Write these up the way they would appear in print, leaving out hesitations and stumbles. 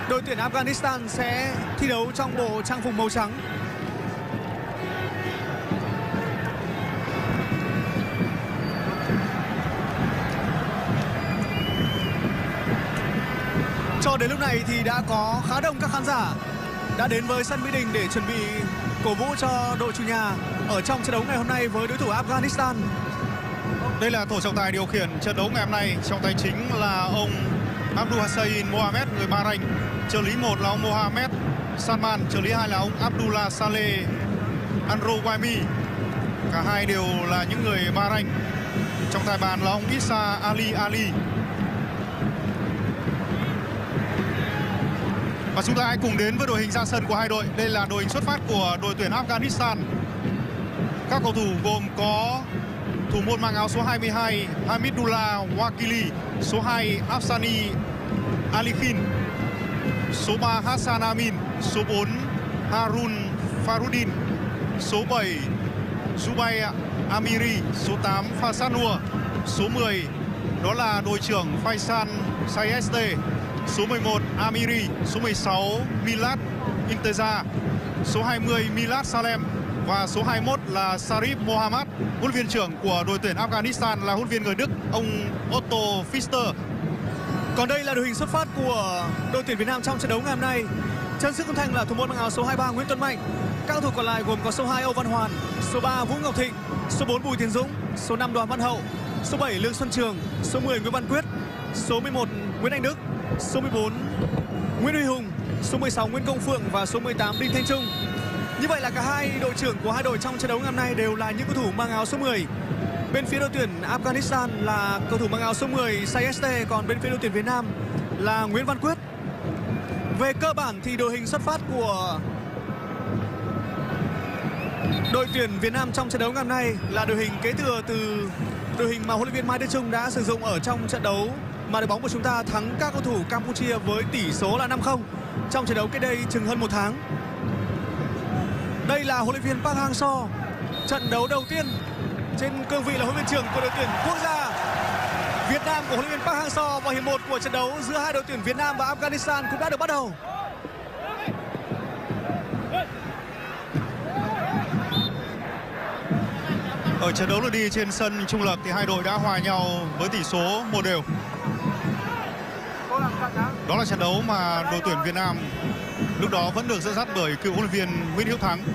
đội tuyển Afghanistan sẽ thi đấu trong bộ trang phục màu trắng. Cho đến lúc này thì đã có khá đông các khán giả đã đến với sân Mỹ Đình để chuẩn bị cổ vũ cho đội chủ nhà ở trong trận đấu ngày hôm nay với đối thủ Afghanistan. Đây là tổ trọng tài điều khiển trận đấu ngày hôm nay. Trọng tài chính là ông Abdul Hussein Mohamed người Bahrain. Trợ lý 1 là ông Mohamed Salman, trợ lý 2 là ông Abdullah Saleh Anrowaimi. Cả hai đều là những người Bahrain. Trọng tài bàn là ông Isa Ali. Và chúng ta hãy cùng đến với đội hình ra sân của hai đội. Đây là đội hình xuất phát của đội tuyển Afghanistan. Các cầu thủ gồm có thủ môn mang áo số 22 Hamidullah Wakili, số 2 Afsani Alikhin, số 3 Hassan Amin, số 4 Harun Farudin, số 7 Zubair Amiri, số 8 Fasad Noor, số 10 đó là đội trưởng Faisal Sayeste, số 11 Amiri, số 16 Milad Inteza, số 20 Milad Salem và số 21 là Sarif Mohammad. Huấn luyện viên trưởng của đội tuyển Afghanistan là huấn luyện viên người Đức, ông Otto Pfister. Còn đây là đội hình xuất phát của đội tuyển Việt Nam trong trận đấu ngày hôm nay. Chân sức âm thanh là thủ môn mang áo số 23 Nguyễn Tuấn Mạnh. Các cầu thủ còn lại gồm có số 2 Âu Văn Hoàn, số 3 Vũ Ngọc Thịnh, số 4 Bùi Tiến Dũng, số 5 Đoàn Văn Hậu, số 7 Lương Xuân Trường, số 10 Nguyễn Văn Quyết, số 11 Nguyễn Anh Đức, số 14 Nguyễn Huy Hùng, số 16 Nguyễn Công Phượng và số 18 Đinh Thanh Trung. Như vậy là cả hai đội trưởng của hai đội trong trận đấu ngày hôm nay đều là những cầu thủ mang áo số 10. Bên phía đội tuyển Afghanistan là cầu thủ mang áo số 10 Sayeste, còn bên phía đội tuyển Việt Nam là Nguyễn Văn Quyết. Về cơ bản thì đội hình xuất phát của đội tuyển Việt Nam trong trận đấu ngày hôm nay là đội hình kế thừa từ đội hình mà huấn luyện viên Mai Đức Chung đã sử dụng ở trong trận đấu mà đội bóng của chúng ta thắng các cầu thủ Campuchia với tỷ số là 5-0 trong trận đấu cách đây chừng hơn một tháng. Đây là huấn luyện viên Park Hang-seo. Trận đấu đầu tiên trên cương vị là huấn luyện viên trưởng của đội tuyển quốc gia Việt Nam của huấn luyện viên Park Hang-seo, và hiệp 1 của trận đấu giữa hai đội tuyển Việt Nam và Afghanistan cũng đã được bắt đầu. Ở trận đấu lượt đi trên sân trung lập thì hai đội đã hòa nhau với tỷ số 1-1. Đó là trận đấu mà đội tuyển Việt Nam lúc đó vẫn được dẫn dắt bởi cựu huấn luyện viên Nguyễn Hữu Thắng.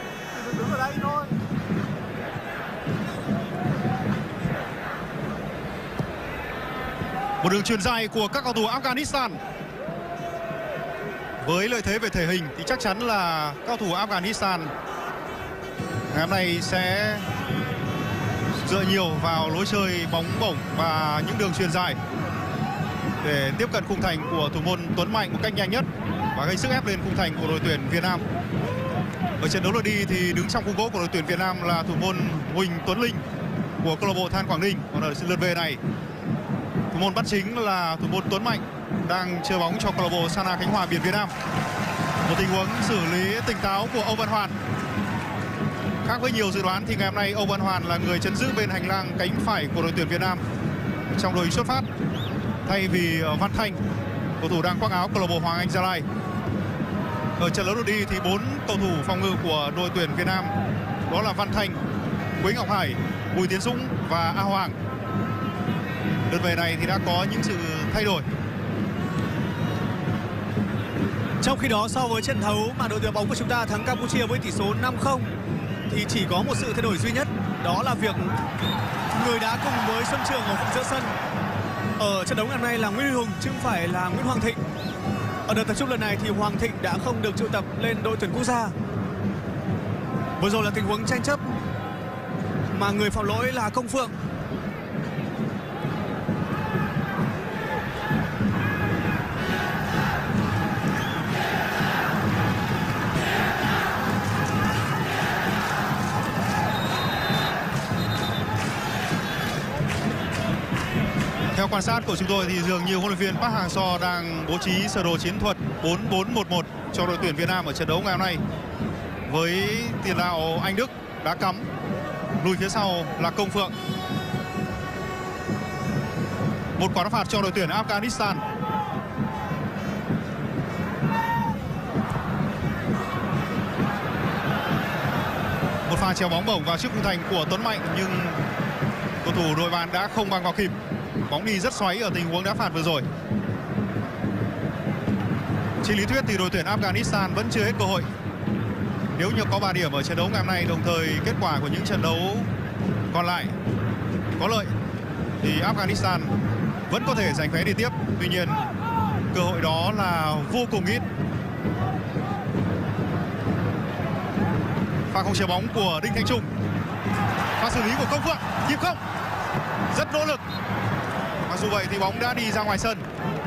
Một đường chuyền dài của các cầu thủ Afghanistan. Với lợi thế về thể hình thì chắc chắn là các cầu thủ Afghanistan ngày hôm nay sẽ dựa nhiều vào lối chơi bóng bổng và những đường chuyền dài để tiếp cận khung thành của thủ môn Tuấn Mạnh một cách nhanh nhất và gây sức ép lên khung thành của đội tuyển Việt Nam. Ở trận đấu lượt đi thì đứng trong khung gỗ của đội tuyển Việt Nam là thủ môn Huỳnh Tuấn Linh của câu lạc bộ Than Quảng Ninh. Còn ở lượt về này, thủ môn bắt chính là thủ môn Tuấn Mạnh đang chơi bóng cho câu lạc bộ Sana Khánh Hòa Biển Việt Nam. Một tình huống xử lý tỉnh táo của Âu Văn Hoàn. Khác với nhiều dự đoán thì ngày hôm nay Âu Văn Hoàn là người chấn giữ bên hành lang cánh phải của đội tuyển Việt Nam trong đội hình xuất phát, thay vì Văn Thanh, cầu thủ đang khoác áo câu lạc bộ Hoàng Anh Gia Lai. Ở trận đấu lượt đi thì 4 cầu thủ phòng ngự của đội tuyển Việt Nam đó là Văn Thanh, Quế Ngọc Hải, Bùi Tiến Dũng và A Hoàng. Lượt về này thì đã có những sự thay đổi. Trong khi đó, so với trận đấu mà đội tuyển bóng của chúng ta thắng Campuchia với tỷ số 5-0 thì chỉ có một sự thay đổi duy nhất, đó là việc người đá cùng với Xuân Trường ở vùng giữa sân ở trận đấu ngày hôm nay là Nguyễn Huy Hùng chứ không phải là Nguyễn Hoàng Thịnh. Ở đợt tập trung lần này thì Hoàng Thịnh đã không được triệu tập lên đội tuyển quốc gia. Vừa rồi là tình huống tranh chấp mà người phạm lỗi là Công Phượng. Theo quan sát của chúng tôi thì dường như huấn luyện viên Park Hang-seo đang bố trí sơ đồ chiến thuật 4-4-1-1 cho đội tuyển Việt Nam ở trận đấu ngày hôm nay. Với tiền đạo Anh Đức đá cắm, lùi phía sau là Công Phượng. Một quả đá phạt cho đội tuyển Afghanistan. Một pha chéo bóng bổng vào trước khung thành của Tuấn Mạnh, nhưng cầu thủ đội bạn đã không băng vào kịp. Bóng đi rất xoáy ở tình huống đá phạt vừa rồi. Trên lý thuyết thì đội tuyển Afghanistan vẫn chưa hết cơ hội. Nếu như có 3 điểm ở trận đấu ngày hôm nay, đồng thời kết quả của những trận đấu còn lại có lợi, thì Afghanistan vẫn có thể giành vé đi tiếp. Tuy nhiên cơ hội đó là vô cùng ít. Pha không chuyền bóng của Đinh Thanh Trung, pha xử lý của Công Phượng, kịp không? Rất nỗ lực. Mặc dù vậy thì bóng đã đi ra ngoài sân.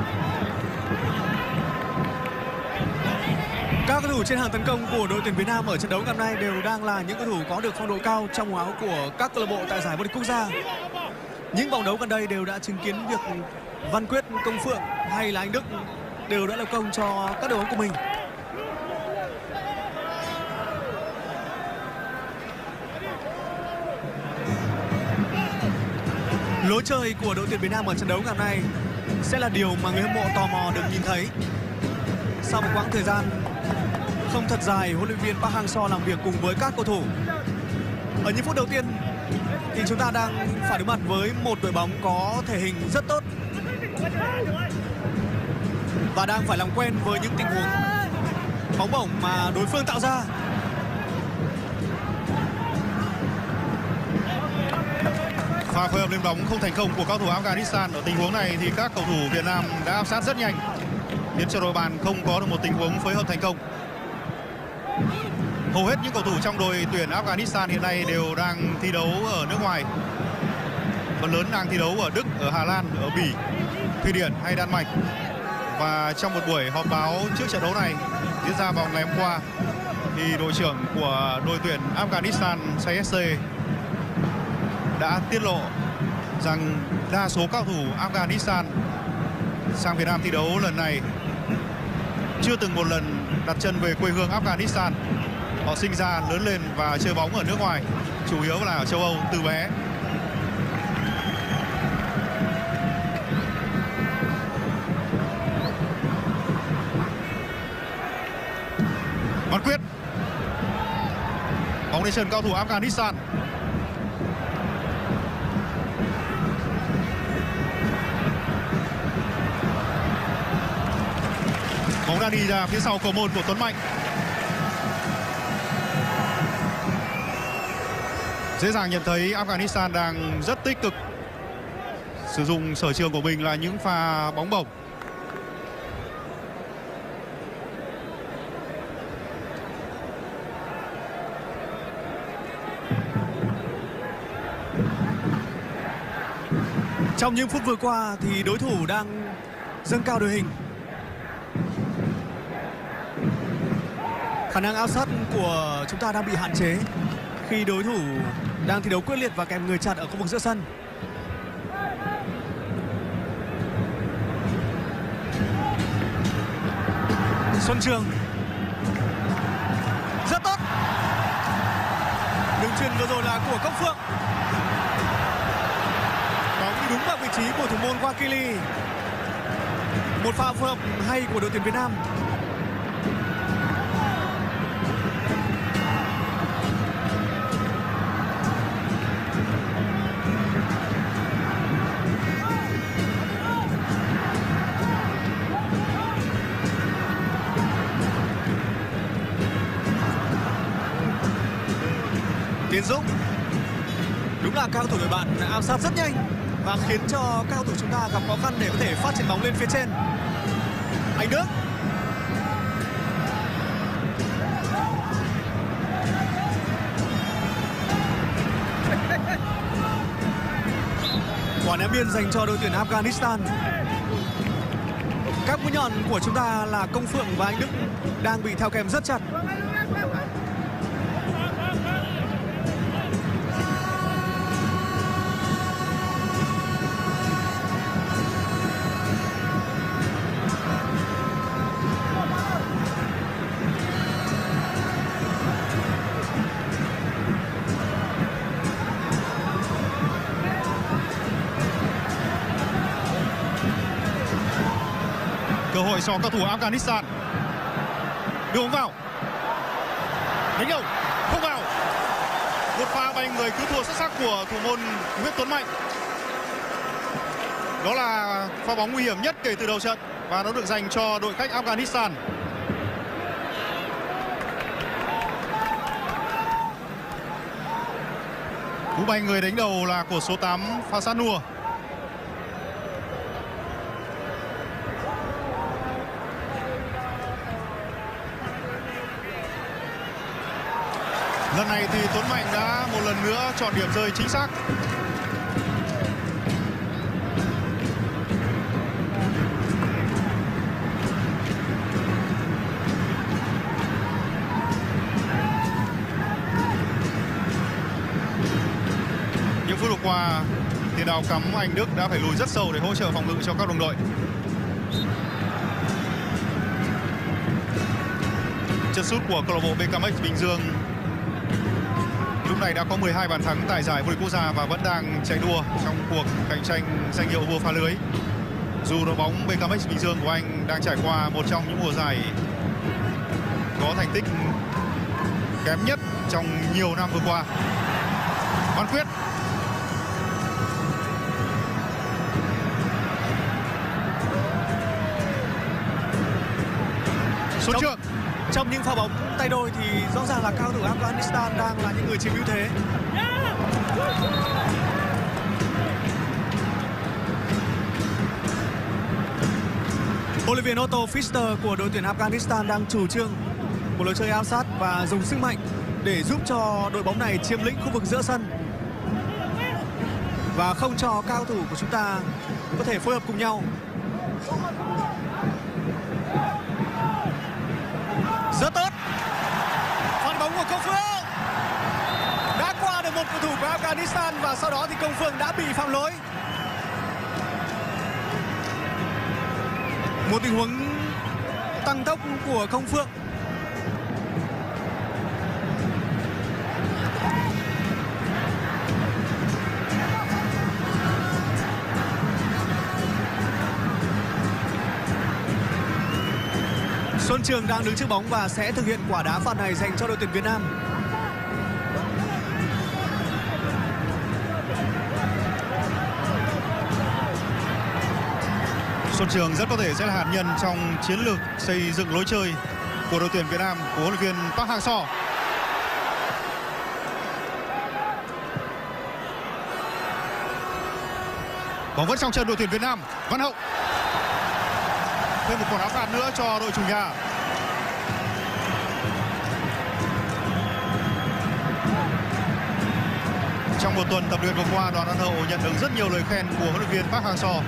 Các cầu thủ trên hàng tấn công của đội tuyển Việt Nam ở trận đấu ngày hôm nay đều đang là những cầu thủ có được phong độ cao trong áo của các câu lạc bộ tại giải vô địch quốc gia. Những vòng đấu gần đây đều đã chứng kiến việc Văn Quyết, Công Phượng hay là anh Đức đều đã lập công cho các đội bóng của mình. Lối chơi của đội tuyển Việt Nam ở trận đấu ngày hôm nay sẽ là điều mà người hâm mộ tò mò được nhìn thấy. Sau một quãng thời gian không thật dài, huấn luyện viên Park Hang-seo làm việc cùng với các cầu thủ. Ở những phút đầu tiên thì chúng ta đang phải đối mặt với một đội bóng có thể hình rất tốt và đang phải làm quen với những tình huống bóng bổng mà đối phương tạo ra. Pha phối hợp lên bóng không thành công của cầu thủ Afghanistan. Ở tình huống này thì các cầu thủ Việt Nam đã áp sát rất nhanh, khiến cho đội bạn không có được một tình huống phối hợp thành công. Hầu hết những cầu thủ trong đội tuyển Afghanistan hiện nay đều đang thi đấu ở nước ngoài. Phần lớn đang thi đấu ở Đức, ở Hà Lan, ở Bỉ, Thụy Điển hay Đan Mạch. Và trong một buổi họp báo trước trận đấu này diễn ra vào ngày hôm qua, thì đội trưởng của đội tuyển Afghanistan CSC đã tiết lộ rằng đa số các cầu thủ Afghanistan sang Việt Nam thi đấu lần này chưa từng một lần đặt chân về quê hương Afghanistan. Họ sinh ra, lớn lên và chơi bóng ở nước ngoài, chủ yếu là ở châu Âu từ bé. Văn Quyết, bóng đến chân cao thủ Afghanistan. Bóng đã đi ra phía sau cầu môn của Tuấn Mạnh. Dễ dàng nhận thấy Afghanistan đang rất tích cực sử dụng sở trường của mình là những pha bóng bổng. Trong những phút vừa qua thì đối thủ đang dâng cao đội hình. Khả năng áp sát của chúng ta đang bị hạn chế khi đối thủ đang thi đấu quyết liệt và kèm người chặt ở khu vực giữa sân. Xuân Trường rất tốt. Đường chuyền vừa rồi là của Công Phượng. Bóng đi đúng vào vị trí của thủ môn Wakili. Một pha phối hợp hay của đội tuyển Việt Nam. Tiến Dũng, đúng là các cầu thủ đội bạn áp sát rất nhanh và khiến cho các cầu thủ chúng ta gặp khó khăn để có thể phát triển bóng lên phía trên. Anh Đức, quả ném biên dành cho đội tuyển Afghanistan. Các mũi nhọn của chúng ta là Công Phượng và anh Đức đang bị theo kèm rất chặt. Cơ hội cho cầu thủ Afghanistan. Đưa bóng vào. Đánh đầu, không vào. Một pha bay người cứu thua xuất sắc của thủ môn Nguyễn Tuấn Mạnh. Đó là pha bóng nguy hiểm nhất kể từ đầu trận và nó được dành cho đội khách Afghanistan. Cú bay người đánh đầu là của số 8 Fasanur. Lần này thì Tuấn Mạnh đã một lần nữa chọn điểm rơi chính xác. Những phút vừa qua, tiền đạo cắm Anh Đức đã phải lùi rất sâu để hỗ trợ phòng ngự cho các đồng đội. Chân sút của câu lạc bộ BKMX Bình Dương lúc này đã có 12 bàn thắng tại giải vô địch quốc gia và vẫn đang chạy đua trong cuộc cạnh tranh danh hiệu vua phá lưới. Dù đội bóng BKMX Bình Dương của anh đang trải qua một trong những mùa giải có thành tích kém nhất trong nhiều năm vừa qua. Văn Quyết. Xuân Trường. Trong những pha bóng tay đôi thì rõ ràng là cao thủ Afghanistan đang là những người chiếm ưu thế. Huấn luyện viên Otto Pfister của đội tuyển Afghanistan đang chủ trương một lối chơi áp sát và dùng sức mạnh để giúp cho đội bóng này chiếm lĩnh khu vực giữa sân và không cho cao thủ của chúng ta có thể phối hợp cùng nhau. Rất tốt. Phản bóng của Công Phượng đã qua được một cầu thủ của Afghanistan và sau đó thì Công Phượng đã bị phạm lỗi. Một tình huống tăng tốc của Công Phượng. Xuân Trường đang đứng trước bóng và sẽ thực hiện quả đá phạt này dành cho đội tuyển Việt Nam. Xuân Trường rất có thể sẽ là hạt nhân trong chiến lược xây dựng lối chơi của đội tuyển Việt Nam của huấn luyện viên Park Hang-seo. Bóng vẫn trong chân đội tuyển Việt Nam. Văn Hậu. Thêm một quả đá phạt nữa cho đội chủ nhà. Trong một tuần tập luyện vừa qua, Đoàn Văn Hậu nhận được rất nhiều lời khen của huấn luyện viên Park Hang-seo.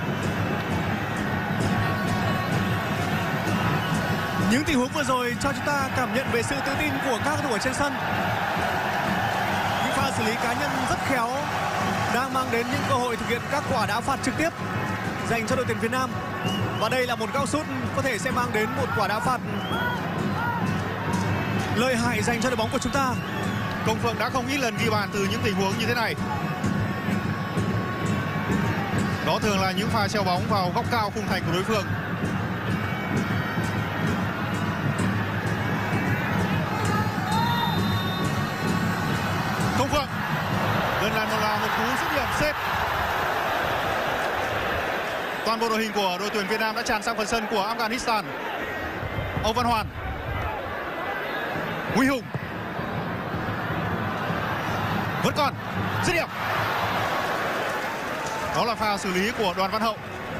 Những tình huống vừa rồi cho chúng ta cảm nhận về sự tự tin của các cầu thủ ở trên sân. Những pha xử lý cá nhân rất khéo đang mang đến những cơ hội thực hiện các quả đá phạt trực tiếp dành cho đội tuyển Việt Nam. Và đây là một góc sút có thể sẽ mang đến một quả đá phạt lợi hại dành cho đội bóng của chúng ta. Công Phượng đã không ít lần ghi bàn từ những tình huống như thế này. Đó thường là những pha treo bóng vào góc cao khung thành của đối phương. Công Phượng lần này là một cú dứt điểm xếp. Toàn bộ đội hình của đội tuyển Việt Nam đã tràn sang phần sân của Afghanistan. Âu Văn Hoàn, Huy Hùng, vẫn còn dứt điểm. Đó là pha xử lý của Đoàn Văn Hậu.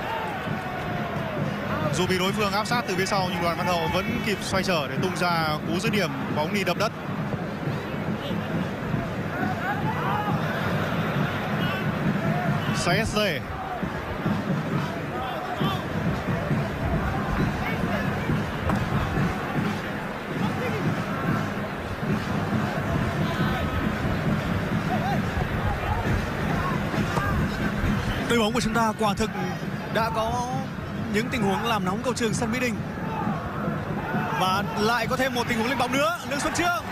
Dù bị đối phương áp sát từ phía sau nhưng Đoàn Văn Hậu vẫn kịp xoay trở để tung ra cú dứt điểm, bóng đi đập đất. CSG. Đội bóng của chúng ta quả thực đã có những tình huống làm nóng cầu trường sân Mỹ Đình. Và lại có thêm một tình huống lên bóng nữa, Lương Xuân Chương.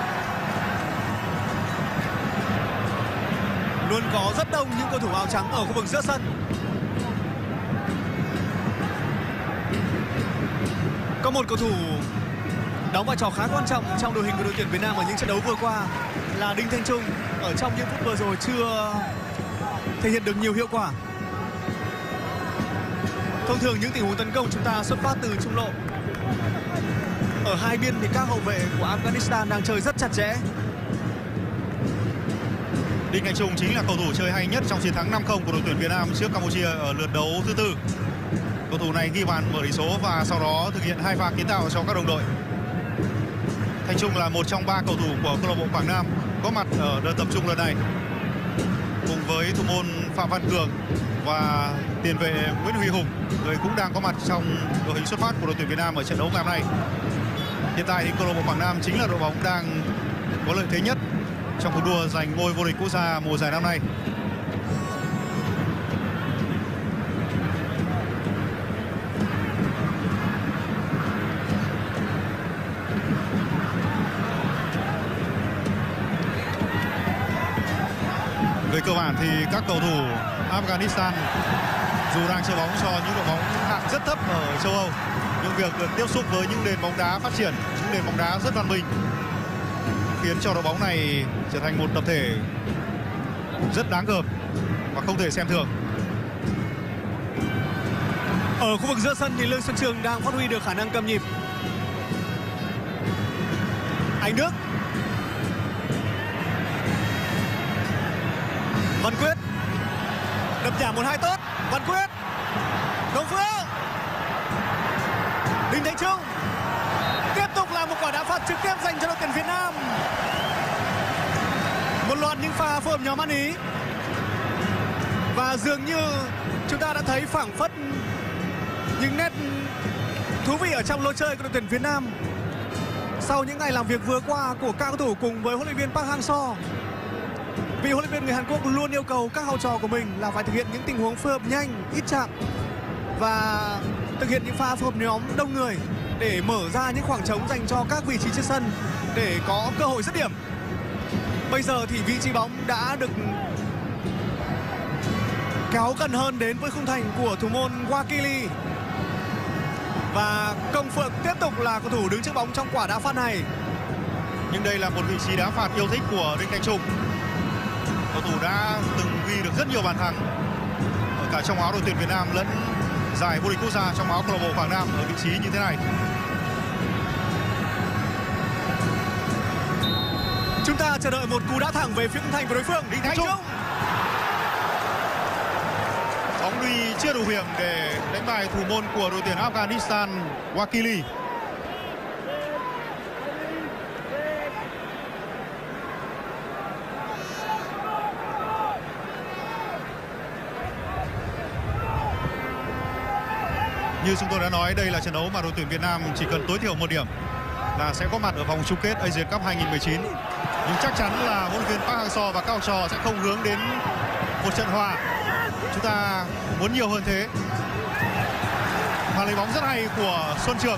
Luôn có rất đông những cầu thủ áo trắng ở khu vực giữa sân. Có một cầu thủ đóng vai trò khá quan trọng trong đội hình của đội tuyển Việt Nam ở những trận đấu vừa qua là Đinh Thanh Trung. ở trong những phút vừa rồi chưa thể hiện được nhiều hiệu quả. Thông thường những tình huống tấn công chúng ta xuất phát từ trung lộ. Ở hai biên thì các hậu vệ của Afghanistan đang chơi rất chặt chẽ. Đinh Thành Trung chính là cầu thủ chơi hay nhất trong chiến thắng 5-0 của đội tuyển Việt Nam trước Campuchia ở lượt đấu thứ tư. Cầu thủ này ghi bàn mở tỷ số và sau đó thực hiện 2 pha kiến tạo cho các đồng đội. Thành Trung là một trong 3 cầu thủ của câu lạc bộ Quảng Nam có mặt ở đợt tập trung lần này, cùng với thủ môn Phạm Văn Cường và tiền vệ Nguyễn Huy Hùng, người cũng đang có mặt trong đội hình xuất phát của đội tuyển Việt Nam ở trận đấu ngày hôm nay. Hiện tại thì câu lạc bộ Quảng Nam chính là đội bóng đang có lợi thế nhất trong cuộc đua giành ngôi vô địch quốc gia mùa giải năm nay. Về cơ bản thì các cầu thủ Afghanistan dù đang chơi bóng cho những đội bóng hạng rất thấp ở châu Âu, nhưng việc được tiếp xúc với những nền bóng đá phát triển, những nền bóng đá rất văn minh, khiến cho đội bóng này trở thành một tập thể rất đáng gờm và không thể xem thường. Ở khu vực giữa sân thì Lương Xuân Trường đang phát huy được khả năng cầm nhịp. Anh Đức, Văn Quyết, đập nhả 1-2 tốt. Văn Quyết, Công Phượng, Đinh Thành Trung, tiếp tục là một quả đá phạt trực tiếp dành cho đội tuyển Việt Nam. Một loạt những pha phối hợp nhóm ăn ý, và dường như chúng ta đã thấy phảng phất những nét thú vị ở trong lối chơi của đội tuyển Việt Nam sau những ngày làm việc vừa qua của các cầu thủ cùng với huấn luyện viên Park Hang-seo. Vì huấn luyện viên người Hàn Quốc luôn yêu cầu các học trò của mình là phải thực hiện những tình huống phối hợp nhanh, ít chạm và thực hiện những pha phối hợp nhóm đông người để mở ra những khoảng trống dành cho các vị trí trên sân để có cơ hội dứt điểm. Bây giờ thì vị trí bóng đã được kéo gần hơn đến với khung thành của thủ môn Wakili, và Công Phượng tiếp tục là cầu thủ đứng trước bóng trong quả đá phạt này. Nhưng đây là một vị trí đá phạt yêu thích của Đinh Thành Trung. Cầu thủ đã từng ghi được rất nhiều bàn thắng ở cả trong áo đội tuyển Việt Nam lẫn giải vô địch quốc gia trong áo câu lạc bộ Quảng Nam ở vị trí như thế này. Chúng ta chờ đợi một cú đá thẳng về phía khung thành của đối phương. Đinh Thành Trung, bóng đi chưa đủ hiểm để đánh bại thủ môn của đội tuyển Afghanistan Wakili. Như chúng tôi đã nói, đây là trận đấu mà đội tuyển Việt Nam chỉ cần tối thiểu một điểm là sẽ có mặt ở vòng chung kết Asian Cup 2019. Nhưng chắc chắn là huấn luyện viên Park Hang-seo và các học trò sẽ không hướng đến một trận hòa. Chúng ta muốn nhiều hơn thế. Và lấy bóng rất hay của Xuân Trường.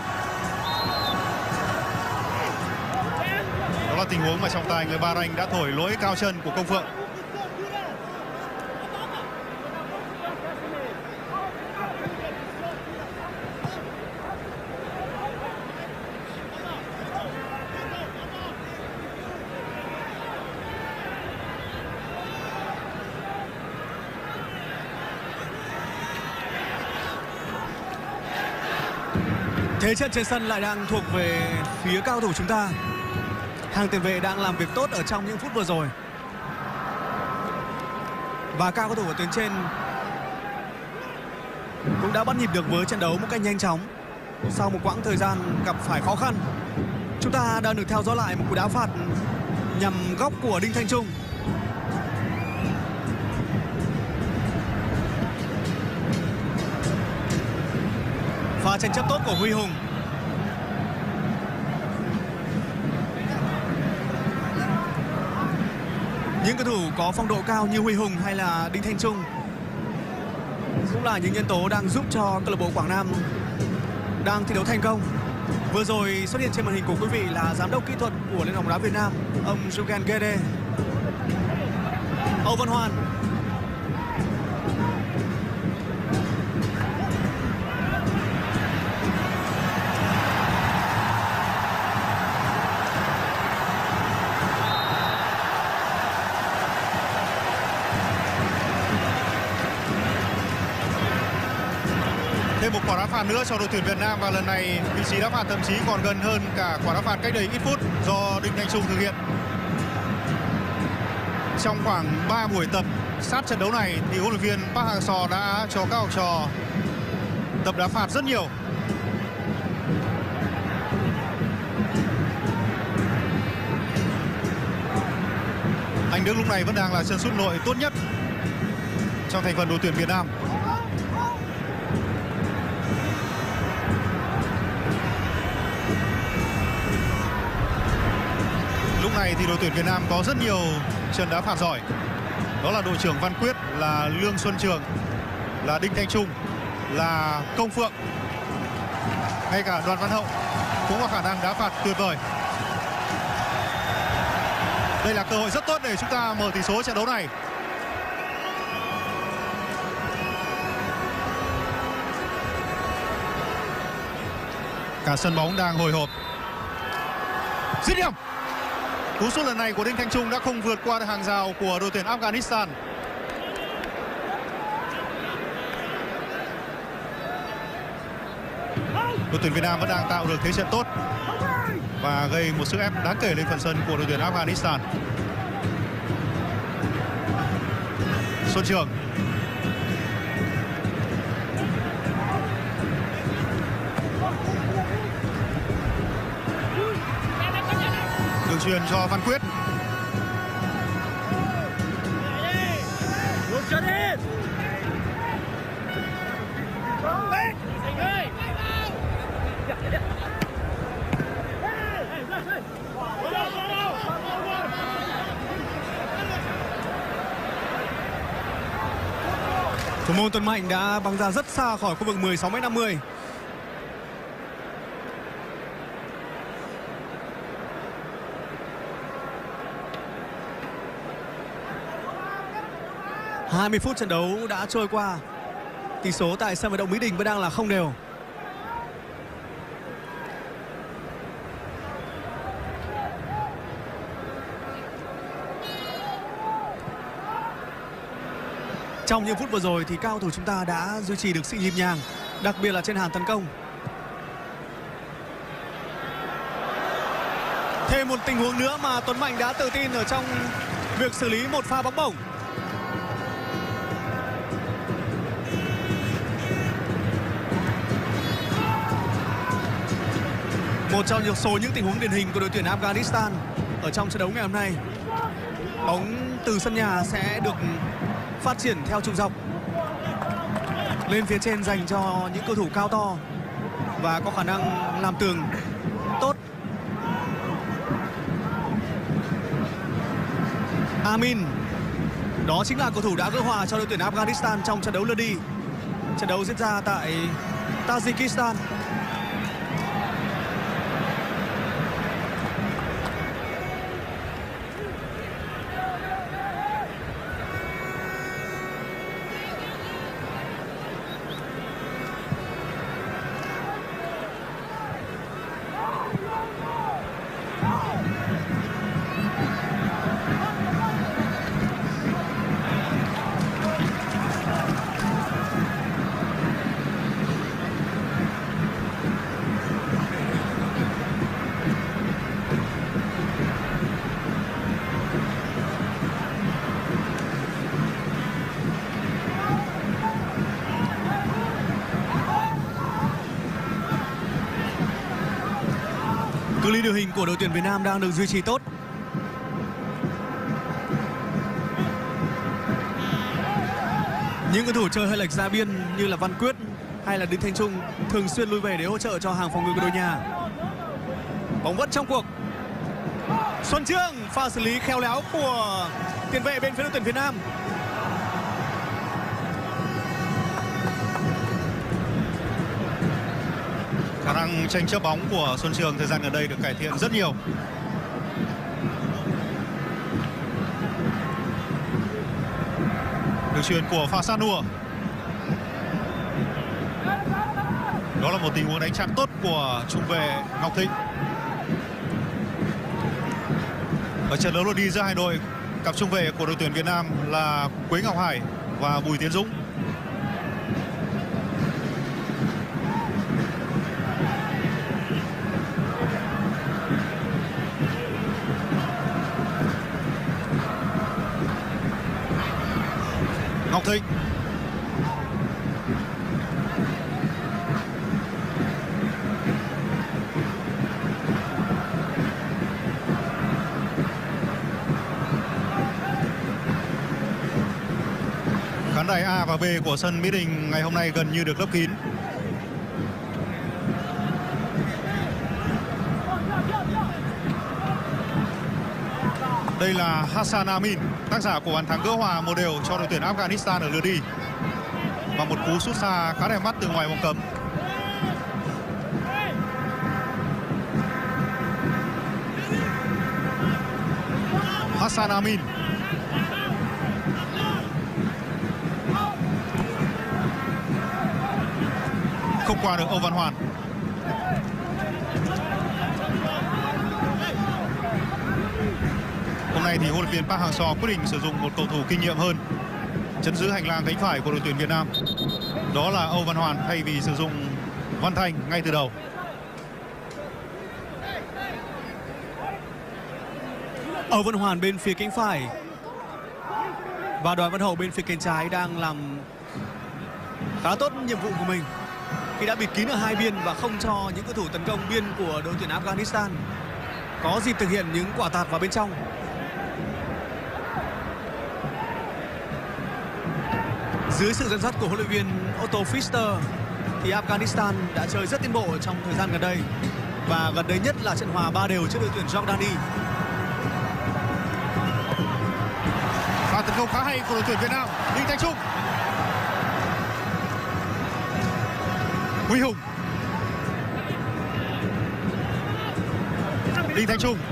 Đó là tình huống mà trọng tài người Bahrain đã thổi lỗi cao chân của Công Phượng. Thế trận trên sân lại đang thuộc về phía cao thủ chúng ta. Hàng tiền vệ đang làm việc tốt ở trong những phút vừa rồi, và các cầu thủ ở tuyến trên cũng đã bắt nhịp được với trận đấu một cách nhanh chóng sau một quãng thời gian gặp phải khó khăn. Chúng ta đang được theo dõi lại một cú đá phạt nhằm góc của Đinh Thành Trung. Pha tranh chấp tốt của Huy Hùng. Những cầu thủ có phong độ cao như Huy Hùng hay là Đinh Thành Trung cũng là những nhân tố đang giúp cho câu lạc bộ Quảng Nam đang thi đấu thành công. Vừa rồi xuất hiện trên màn hình của quý vị là giám đốc kỹ thuật của Liên đoàn bóng đá Việt Nam, ông Jugen Gede. Âu Văn Hoàn, thêm một quả đá phạt nữa cho đội tuyển Việt Nam, và lần này vị trí đá phạt thậm chí còn gần hơn cả quả đá phạt cách đây ít phút do Đinh Thanh Trung thực hiện. Trong khoảng 3 buổi tập sát trận đấu này thì huấn luyện viên Park Hang-seo đã cho các học trò tập đá phạt rất nhiều. Anh Đức lúc này vẫn đang là chân sút nội tốt nhất trong thành phần đội tuyển Việt Nam. Lúc này thì đội tuyển Việt Nam có rất nhiều chân đá phạt giỏi. Đó là đội trưởng Văn Quyết, là Lương Xuân Trường, là Đinh Thanh Trung, là Công Phượng. Ngay cả Đoàn Văn Hậu cũng có khả năng đá phạt tuyệt vời. Đây là cơ hội rất tốt để chúng ta mở tỷ số trận đấu này. Cả sân bóng đang hồi hộp. Dứt điểm. Cú sút lần này của Đinh Thanh Trung đã không vượt qua được hàng rào của đội tuyển Afghanistan. Đội tuyển Việt Nam vẫn đang tạo được thế trận tốt và gây một sức ép đáng kể lên phần sân của đội tuyển Afghanistan. Xuân Trường. Đường chuyền cho Văn Quyết. Thủ môn Tuấn Mạnh đã bắn ra rất xa khỏi khu vực 16m50. Hai 20 phút trận đấu đã trôi qua. Tỷ số tại sân vận động Mỹ Đình vẫn đang là không đều. Trong những phút vừa rồi thì cao thủ chúng ta đã duy trì được sự nhịp nhàng, đặc biệt là trên hàng tấn công. Thêm một tình huống nữa mà Tuấn Mạnh đã tự tin ở trong việc xử lý một pha bóng bổng. Một trong những tình huống điển hình của đội tuyển Afghanistan ở trong trận đấu ngày hôm nay. Bóng từ sân nhà sẽ được phát triển theo trục dọc lên phía trên dành cho những cầu thủ cao to và có khả năng làm tường tốt. Amin, đó chính là cầu thủ đã gỡ hòa cho đội tuyển Afghanistan trong trận đấu lượt đi. Trận đấu diễn ra tại Tajikistan. Cự ly đội hình của đội tuyển Việt Nam đang được duy trì tốt. Những cầu thủ chơi hơi lệch ra biên như là Văn Quyết hay là Đinh Thanh Trung thường xuyên lui về để hỗ trợ cho hàng phòng ngự của đội nhà. Bóng vẫn trong cuộc. Xuân Chương, pha xử lý khéo léo của tiền vệ bên phía đội tuyển Việt Nam. Khả năng tranh chấp bóng của Xuân Trường thời gian gần đây được cải thiện rất nhiều. Đường chuyền của Pha Sa Nua. Đó là một tình huống đánh chặn tốt của trung vệ Ngọc Thịnh. Ở trận đấu lượt đi giữa hai đội, cặp trung vệ của đội tuyển Việt Nam là Quế Ngọc Hải và Bùi Tiến Dũng. Ngọc Thịnh. Khán đài A và B của sân Mỹ Đình ngày hôm nay gần như được lấp kín. Đây là Hassan Amin, tác giả của bàn thắng gỡ hòa một đều cho đội tuyển Afghanistan ở lượt đi. Và một cú sút xa khá đẹp mắt từ ngoài vòng cấm. Hassan Amin. Không qua được Âu Văn Hoàn. Hôm nay thì huấn luyện viên Park Hang-seo quyết định sử dụng một cầu thủ kinh nghiệm hơn chấn giữ hành lang cánh phải của đội tuyển Việt Nam. Đó là Âu Văn Hoàn thay vì sử dụng Văn Thanh ngay từ đầu. Âu Văn Hoàn bên phía cánh phải và Đoàn Văn Hậu bên phía cánh trái đang làm khá tốt nhiệm vụ của mình khi đã bịt kín ở hai biên và không cho những cầu thủ tấn công biên của đội tuyển Afghanistan có dịp thực hiện những quả tạt vào bên trong. Dưới sự dẫn dắt của huấn luyện viên Otto Pfister thì Afghanistan đã chơi rất tiến bộ trong thời gian gần đây và gần đây nhất là trận hòa 3 đều trước đội tuyển Jordani. Pha tấn công khá hay của đội tuyển Việt Nam. Đinh Thanh Trung. Huy Hùng. Đinh Thanh Trung.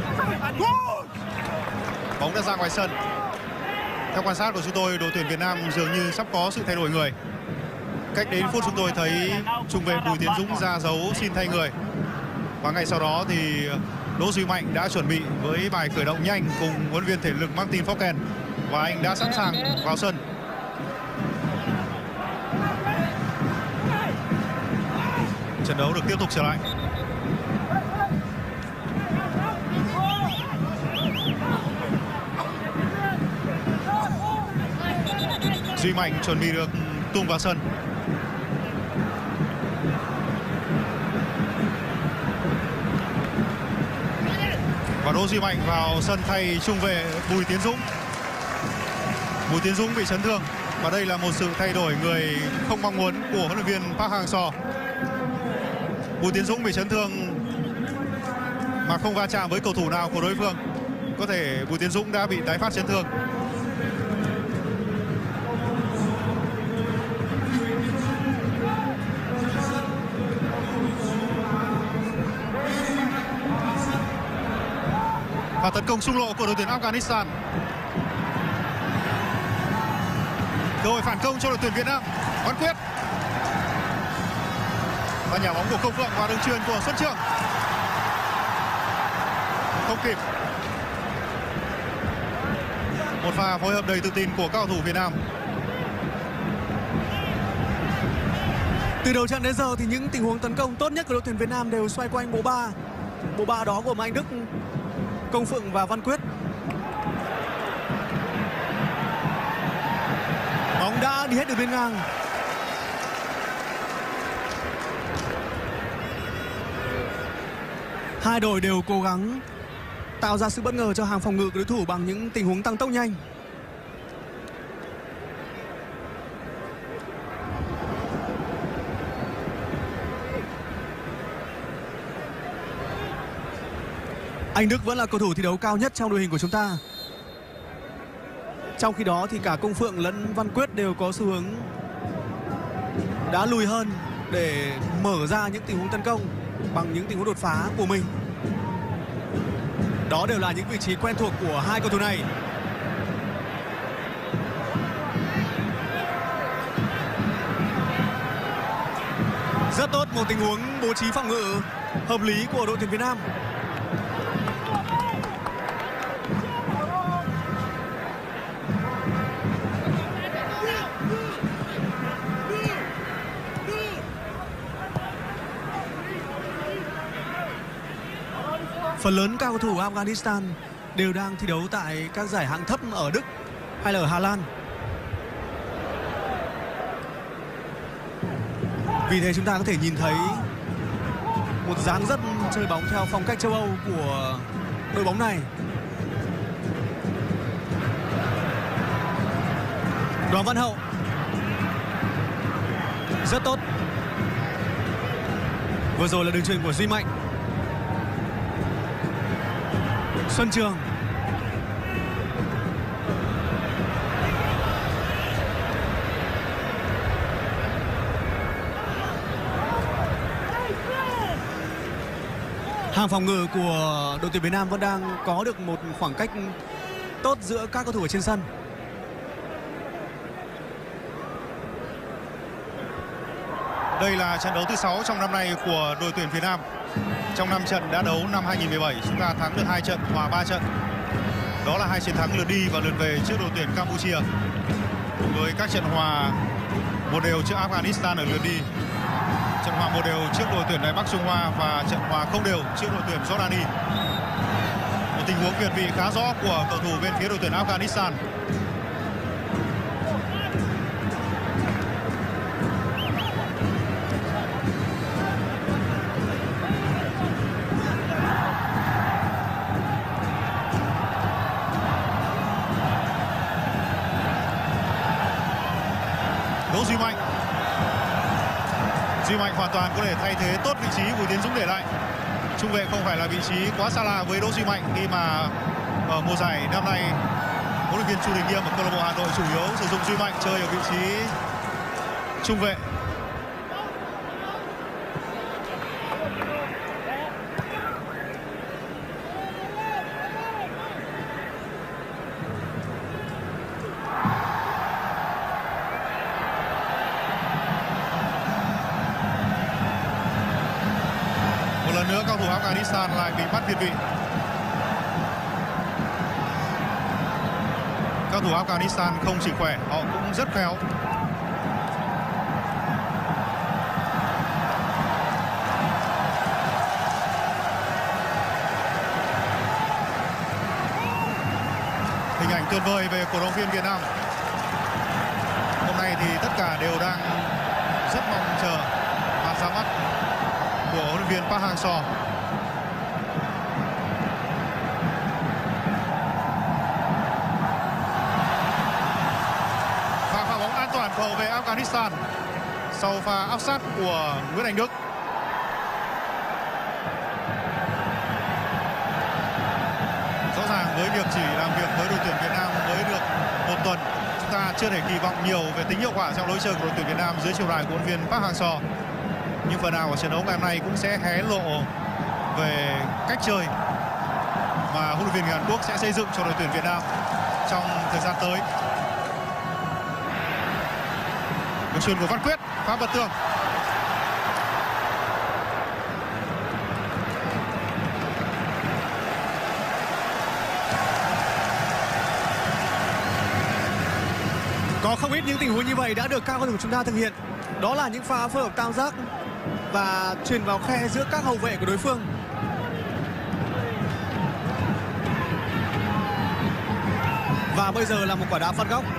Bóng đã ra ngoài sân. Theo quan sát của chúng tôi, đội tuyển Việt Nam dường như sắp có sự thay đổi người. Cách đến phút chúng tôi thấy trung vệ Bùi Tiến Dũng ra dấu xin thay người. Và ngay sau đó thì Đỗ Duy Mạnh đã chuẩn bị với bài khởi động nhanh cùng huấn luyện viên thể lực Martin Foken và anh đã sẵn sàng vào sân. Trận đấu được tiếp tục trở lại. Duy Mạnh chuẩn bị được tung vào sân. Và Đỗ Duy Mạnh vào sân thay trung vệ Bùi Tiến Dũng. Bùi Tiến Dũng bị chấn thương và đây là một sự thay đổi người không mong muốn của huấn luyện viên Park Hang-seo. Bùi Tiến Dũng bị chấn thương mà không va chạm với cầu thủ nào của đối phương. Có thể Bùi Tiến Dũng đã bị tái phát chấn thương. Và tấn công xung lộ của đội tuyển Afghanistan. Cơ hội phản công cho đội tuyển Việt Nam. Văn Quyết. Và nhả bóng của Công Phượng vào đường chuyền của Xuân Trường. Không kịp. Một pha phối hợp đầy tự tin của các cầu thủ Việt Nam. Từ đầu trận đến giờ thì những tình huống tấn công tốt nhất của đội tuyển Việt Nam đều xoay quanh bộ ba. Bộ ba đó gồm Anh Đức, Công Phượng và Văn Quyết. Bóng đã đi hết đường biên ngang. Hai đội đều cố gắng tạo ra sự bất ngờ cho hàng phòng ngự của đối thủ bằng những tình huống tăng tốc nhanh. Anh Đức vẫn là cầu thủ thi đấu cao nhất trong đội hình của chúng ta. Trong khi đó thì cả Công Phượng lẫn Văn Quyết đều có xu hướng đã lùi hơn để mở ra những tình huống tấn công bằng những tình huống đột phá của mình. Đó đều là những vị trí quen thuộc của hai cầu thủ này. Rất tốt, một tình huống bố trí phòng ngự hợp lý của đội tuyển Việt Nam. Phần lớn các cầu thủ Afghanistan đều đang thi đấu tại các giải hạng thấp ở Đức hay là ở Hà Lan. Vì thế chúng ta có thể nhìn thấy một dáng dấp chơi bóng theo phong cách châu Âu của đội bóng này. Đoàn Văn Hậu rất tốt. Vừa rồi là đường chuyền của Duy Mạnh. Xuân Trường. Hàng phòng ngự của đội tuyển Việt Nam vẫn đang có được một khoảng cách tốt giữa các cầu thủ ở trên sân. Đây là trận đấu thứ 6 trong năm nay của đội tuyển Việt Nam. Trong 5 trận đã đấu năm 2017, chúng ta thắng được 2 trận, hòa 3 trận. Đó là 2 chiến thắng lượt đi và lượt về trước đội tuyển Campuchia, với các trận hòa một đều trước Afghanistan ở lượt đi, trận hòa một đều trước đội tuyển Đài Bắc Trung Hoa và trận hòa không đều trước đội tuyển Jordani. Một tình huống việt vị khá rõ của cầu thủ bên phía đội tuyển Afghanistan. Đỗ Duy Mạnh. Duy Mạnh hoàn toàn có thể thay thế tốt vị trí Bùi Tiến Dũng để lại. Trung vệ không phải là vị trí quá xa lạ với Đỗ Duy Mạnh, khi mà ở mùa giải năm nay huấn luyện viên Chu Đình Nghiêm ở câu lạc bộ Hà Nội chủ yếu sử dụng Duy Mạnh chơi ở vị trí trung vệ. Nữa cầu thủ Afghanistan lại bị bắt việt vị. Cầu thủ Afghanistan không chỉ khỏe, họ cũng rất khéo. Hình ảnh tuyệt vời về cổ động viên Việt Nam. Hôm nay thì tất cả đều đang rất mong chờ màn ra mắt của huấn luyện viên Park Hang-seo. Và pha bóng an toàn của hậu vệ Afghanistan sau pha áp sát của Nguyễn Anh Đức. Rõ ràng với việc chỉ làm việc với đội tuyển Việt Nam mới được một tuần, chúng ta chưa thể kỳ vọng nhiều về tính hiệu quả trong lối chơi của đội tuyển Việt Nam dưới chiều đài của huấn luyện viên Park Hang-seo. Nhưng phần nào của trận đấu ngày hôm nay cũng sẽ hé lộ về cách chơi mà huấn luyện viên người Hàn Quốc sẽ xây dựng cho đội tuyển Việt Nam trong thời gian tới. Đường chuyền của Văn Quyết phá bật tường. Có không ít những tình huống như vậy đã được các cầu thủ chúng ta thực hiện. Đó là những pha phối hợp tam giác và chuyền vào khe giữa các hậu vệ của đối phương. Và bây giờ là một quả đá phạt góc.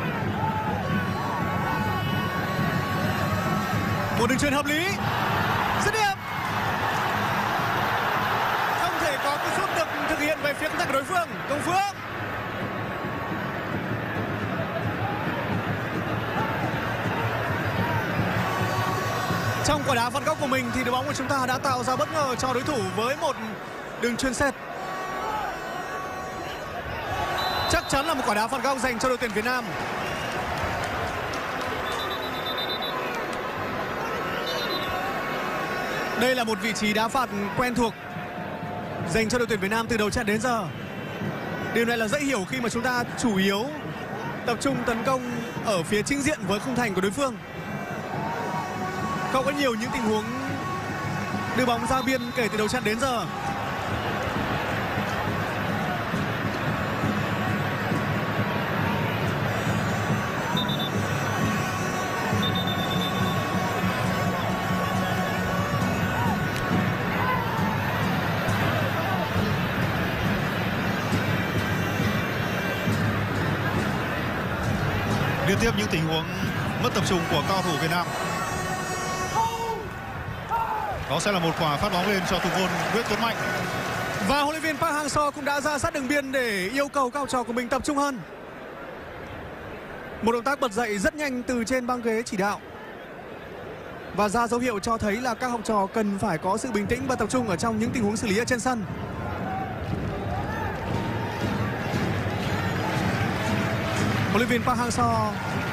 Một đường chuyền hợp lý, dứt điểm. Không thể có cái sút được thực hiện về phía của đối phương. Công Phượng. Trong quả đá phạt góc của mình thì đội bóng của chúng ta đã tạo ra bất ngờ cho đối thủ với một đường chuyền xẹt. Chắc chắn là một quả đá phạt góc dành cho đội tuyển Việt Nam. Đây là một vị trí đá phạt quen thuộc dành cho đội tuyển Việt Nam từ đầu trận đến giờ. Điều này là dễ hiểu khi mà chúng ta chủ yếu tập trung tấn công ở phía chính diện với khung thành của đối phương. Không có nhiều những tình huống đưa bóng ra biên kể từ đầu trận đến giờ. Liên tiếp những tình huống mất tập trung của cao thủ Việt Nam. Đó sẽ là một quả phát bóng lên cho thủ môn Nguyễn Tuấn Mạnh. Và huấn luyện viên Park Hang-seo cũng đã ra sát đường biên để yêu cầu các học trò của mình tập trung hơn. Một động tác bật dậy rất nhanh từ trên băng ghế chỉ đạo và ra dấu hiệu cho thấy là các học trò cần phải có sự bình tĩnh và tập trung ở trong những tình huống xử lý ở trên sân. Huấn luyện viên Park Hang-seo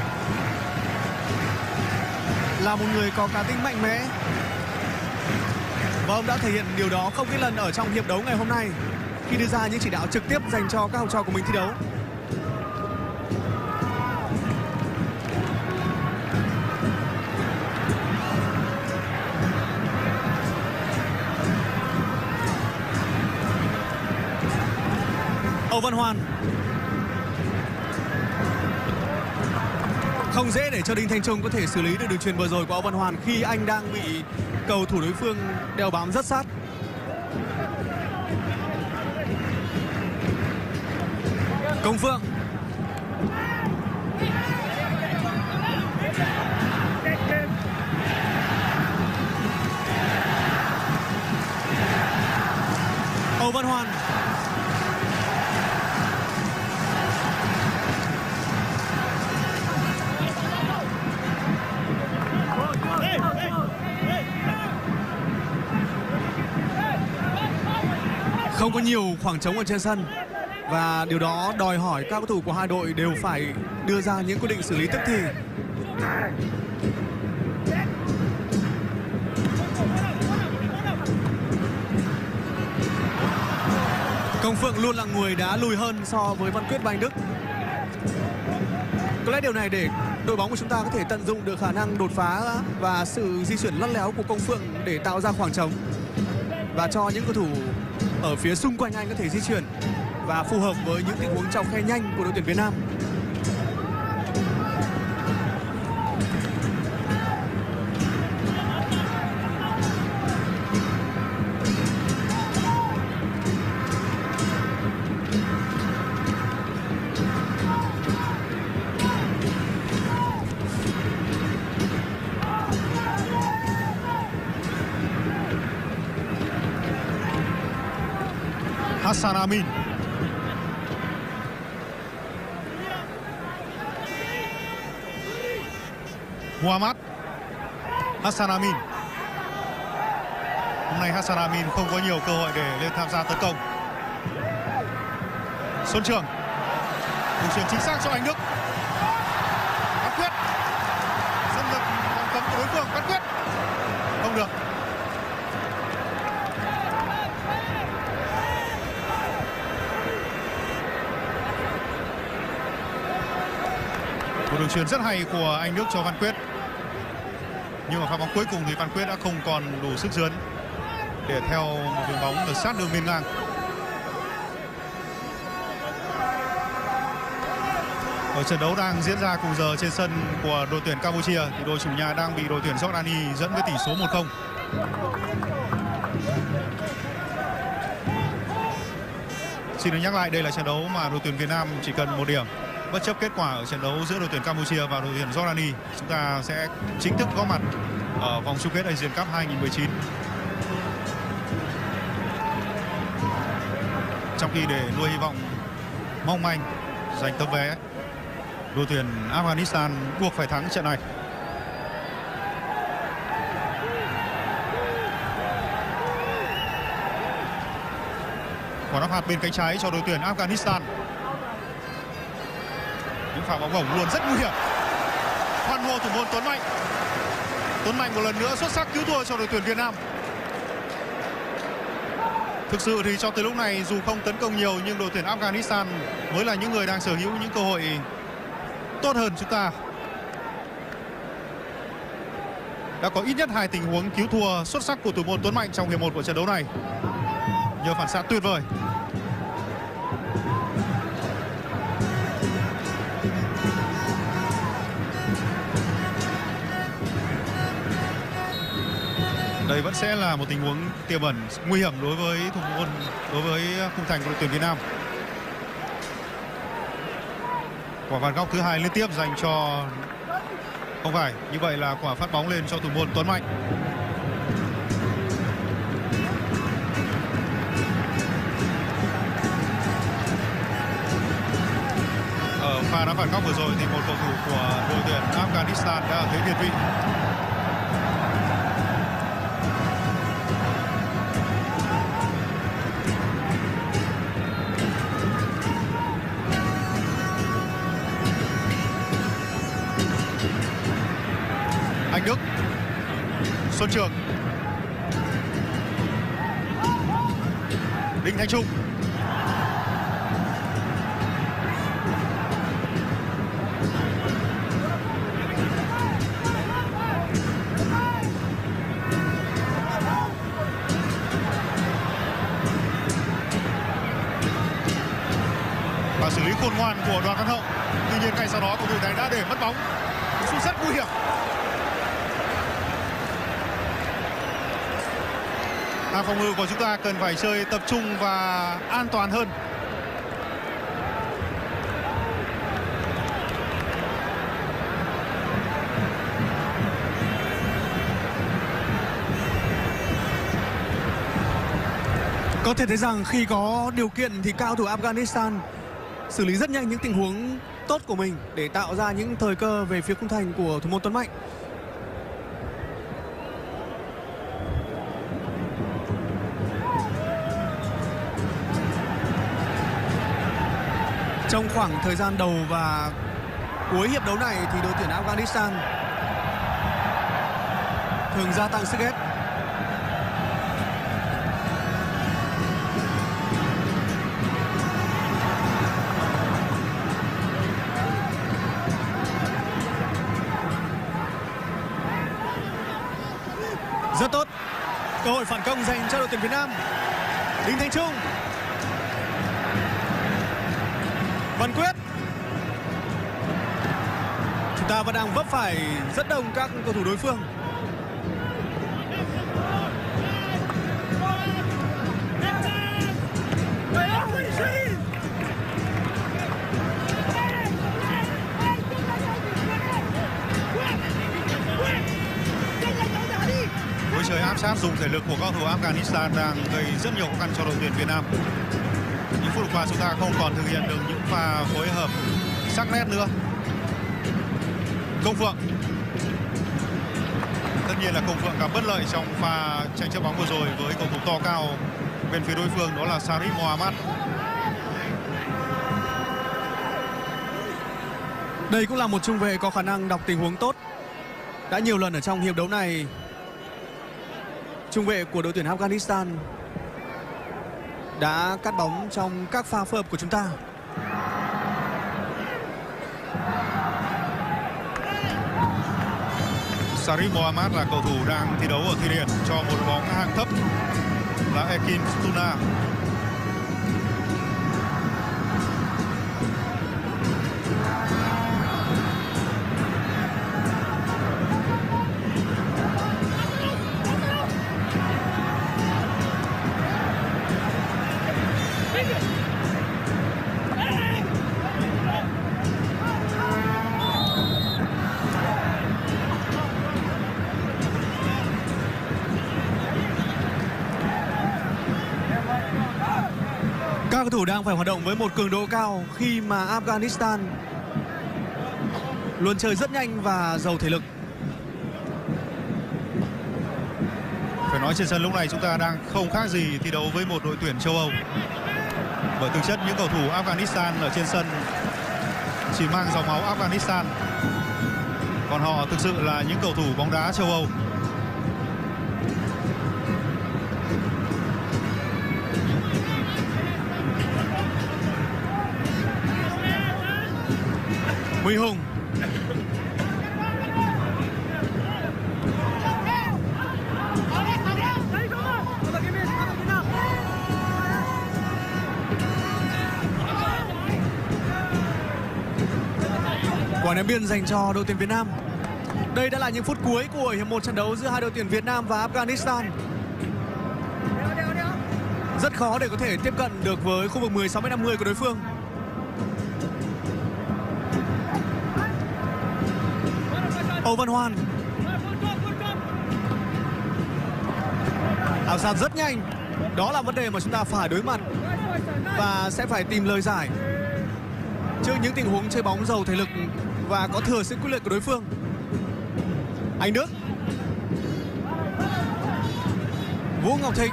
là một người có cá tính mạnh mẽ và ông đã thể hiện điều đó không ít lần ở trong hiệp đấu ngày hôm nay khi đưa ra những chỉ đạo trực tiếp dành cho các học trò của mình thi đấu. Âu Văn Hoàn không dễ để cho Đinh Thanh Trung có thể xử lý được đường chuyền vừa rồi của Âu Văn Hoàn khi anh đang bị cầu thủ đối phương đeo bám rất sát. Công Phượng Âu Văn Hoàn không có nhiều khoảng trống ở trên sân và điều đó đòi hỏi các cầu thủ của hai đội đều phải đưa ra những quyết định xử lý tức thì. Công Phượng luôn là người đá lùi hơn so với Văn Quyết và Anh Đức. Có lẽ điều này để đội bóng của chúng ta có thể tận dụng được khả năng đột phá và sự di chuyển lắt léo của Công Phượng để tạo ra khoảng trống và cho những cầu thủ ở phía xung quanh anh có thể di chuyển và phù hợp với những tình huống trong khe nhanh của đội tuyển Việt Nam. Hassan Amin. Muhammad Hassan Amin. Hôm nay Hassan Amin không có nhiều cơ hội để lên tham gia tấn công. Xuân Trường. Đường chuyền chính xác cho Anh Đức. Văn Quyết. Xâm nhập vòng cấm của đối phương. Văn Quyết. Không được. Một đường chuyền rất hay của Anh Đức cho Văn Quyết. Nhưng mà pha bóng cuối cùng thì Văn Quyết đã không còn đủ sức dướn để theo một đường bóng từ sát đường biên ngang. Ở trận đấu đang diễn ra cùng giờ trên sân của đội tuyển Campuchia thì đội chủ nhà đang bị đội tuyển Jordani dẫn với tỷ số 1-0. Xin được nhắc lại, đây là trận đấu mà đội tuyển Việt Nam chỉ cần 1 điểm. Bất chấp kết quả ở trận đấu giữa đội tuyển Campuchia và đội tuyển Jordani, chúng ta sẽ chính thức góp mặt ở vòng chung kết Asian Cup 2019. Trong khi để nuôi hy vọng mong manh giành tấm vé, đội tuyển Afghanistan buộc phải thắng trận này. Quả đáp hạt bên cánh trái cho đội tuyển Afghanistan. Những pha bóng bổng luôn rất nguy hiểm. Hoan hô thủ môn Tuấn Mạnh. Tuấn Mạnh một lần nữa xuất sắc cứu thua cho đội tuyển Việt Nam. Thực sự thì cho tới lúc này dù không tấn công nhiều nhưng đội tuyển Afghanistan mới là những người đang sở hữu những cơ hội tốt hơn chúng ta. Đã có ít nhất 2 tình huống cứu thua xuất sắc của thủ môn Tuấn Mạnh trong hiệp 1 của trận đấu này. Nhờ phản xạ tuyệt vời. Đây vẫn sẽ là một tình huống tiềm ẩn nguy hiểm đối với thủ môn, đối với khung thành của đội tuyển Việt Nam. Quả phạt góc thứ 2 liên tiếp dành cho, không phải, như vậy là quả phát bóng lên cho thủ môn Tuấn Mạnh. pha đá phạt góc vừa rồi thì một cầu thủ của đội tuyển Afghanistan đã ở thế việt vị. Anh Đức, Xuân Trường, Đinh Thanh Trung. Và xử lý khôn ngoan của Đoàn Văn Hậu. Tuy nhiên ngay sau đó cầu thủ này đã để mất bóng. Sút rất nguy hiểm. Hàng phòng ngự của chúng ta cần phải chơi tập trung và an toàn hơn. Có thể thấy rằng khi có điều kiện thì cao thủ Afghanistan xử lý rất nhanh những tình huống tốt của mình để tạo ra những thời cơ về phía khung thành của thủ môn Tuấn Mạnh. Trong khoảng thời gian đầu và cuối hiệp đấu này thì đội tuyển Afghanistan thường gia tăng sức ép. Rất tốt. Cơ hội phản công dành cho đội tuyển Việt Nam. Đinh Thanh Trung, Văn Quyết. Chúng ta vẫn đang vấp phải rất đông các cầu thủ đối phương. Lối chơi áp sát dùng thể lực của cầu thủ Afghanistan đang gây rất nhiều khó khăn cho đội tuyển Việt Nam. Những phút qua chúng ta không còn thực hiện được những pha phối hợp sắc nét nữa. Công Phượng. Tất nhiên là Công Phượng gặp bất lợi trong pha tranh chấp bóng vừa rồi với cầu thủ to cao bên phía đối phương, đó là Sarip Mohammad. Đây cũng là một trung vệ có khả năng đọc tình huống tốt. Đã nhiều lần ở trong hiệp đấu này, trung vệ của đội tuyển Afghanistan đã cắt bóng trong các pha phối hợp của chúng ta. Sarip Mohammad là cầu thủ đang thi đấu ở Thụy Điển cho một đội bóng hạng thấp là Ekin Tuna. Các cầu thủ đang phải hoạt động với một cường độ cao khi mà Afghanistan luôn chơi rất nhanh và giàu thể lực. Phải nói trên sân lúc này chúng ta đang không khác gì thi đấu với một đội tuyển châu Âu. Bởi thực chất những cầu thủ Afghanistan ở trên sân chỉ mang dòng máu Afghanistan. Còn họ thực sự là những cầu thủ bóng đá châu Âu. Huy Hùng. Quả ném biên dành cho đội tuyển Việt Nam. Đây đã là những phút cuối của hiệp 1 trận đấu giữa hai đội tuyển Việt Nam và Afghanistan. Rất khó để có thể tiếp cận được với khu vực 16m50 của đối phương. Âu Văn Hoan. Ảo sát rất nhanh. Đó là vấn đề mà chúng ta phải đối mặt và sẽ phải tìm lời giải. trước những tình huống chơi bóng giàu thể lực và có thừa sự quyết liệt của đối phương. Anh Đức, Vũ Ngọc Thịnh,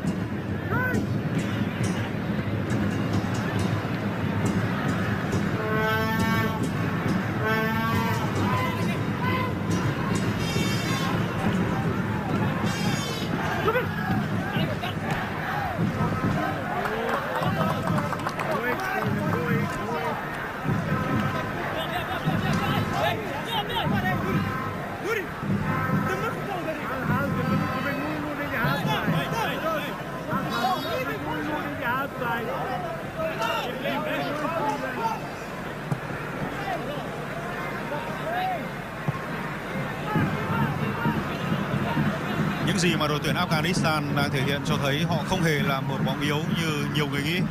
Những gì mà đội tuyển Afghanistan đang thể hiện cho thấy họ không hề là một bóng yếu như nhiều người nghĩ.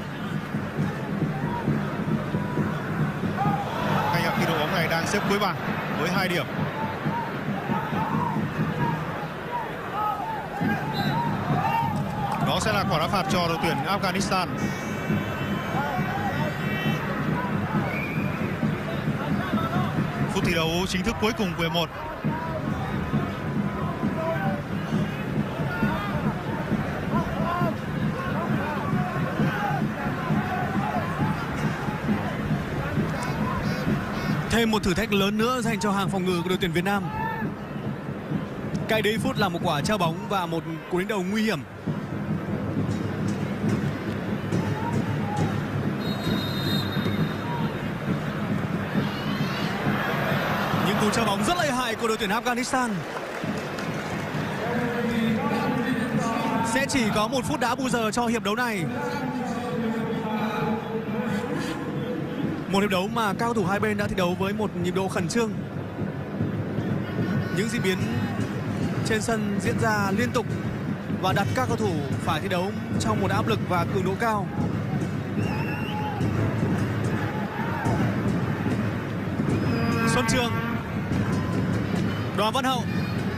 Ngay khi đội bóng này đang xếp cuối bảng với 2 điểm. Đó sẽ là quả đá phạt cho đội tuyển Afghanistan. Phút thi đấu chính thức cuối cùng của hiệp 1. Thêm một thử thách lớn nữa dành cho hàng phòng ngự của đội tuyển Việt Nam. Cách đây phút là một quả trao bóng và một cú đánh đầu nguy hiểm. Những cú trao bóng rất lợi hại của đội tuyển Afghanistan. Sẽ chỉ có 1 phút đá bù giờ cho hiệp đấu này. Một hiệp đấu mà cao thủ hai bên đã thi đấu với một nhịp độ khẩn trương. Những diễn biến trên sân diễn ra liên tục và đặt các cầu thủ phải thi đấu trong một áp lực và cường độ cao. Xuân Trường, Đoàn Văn Hậu,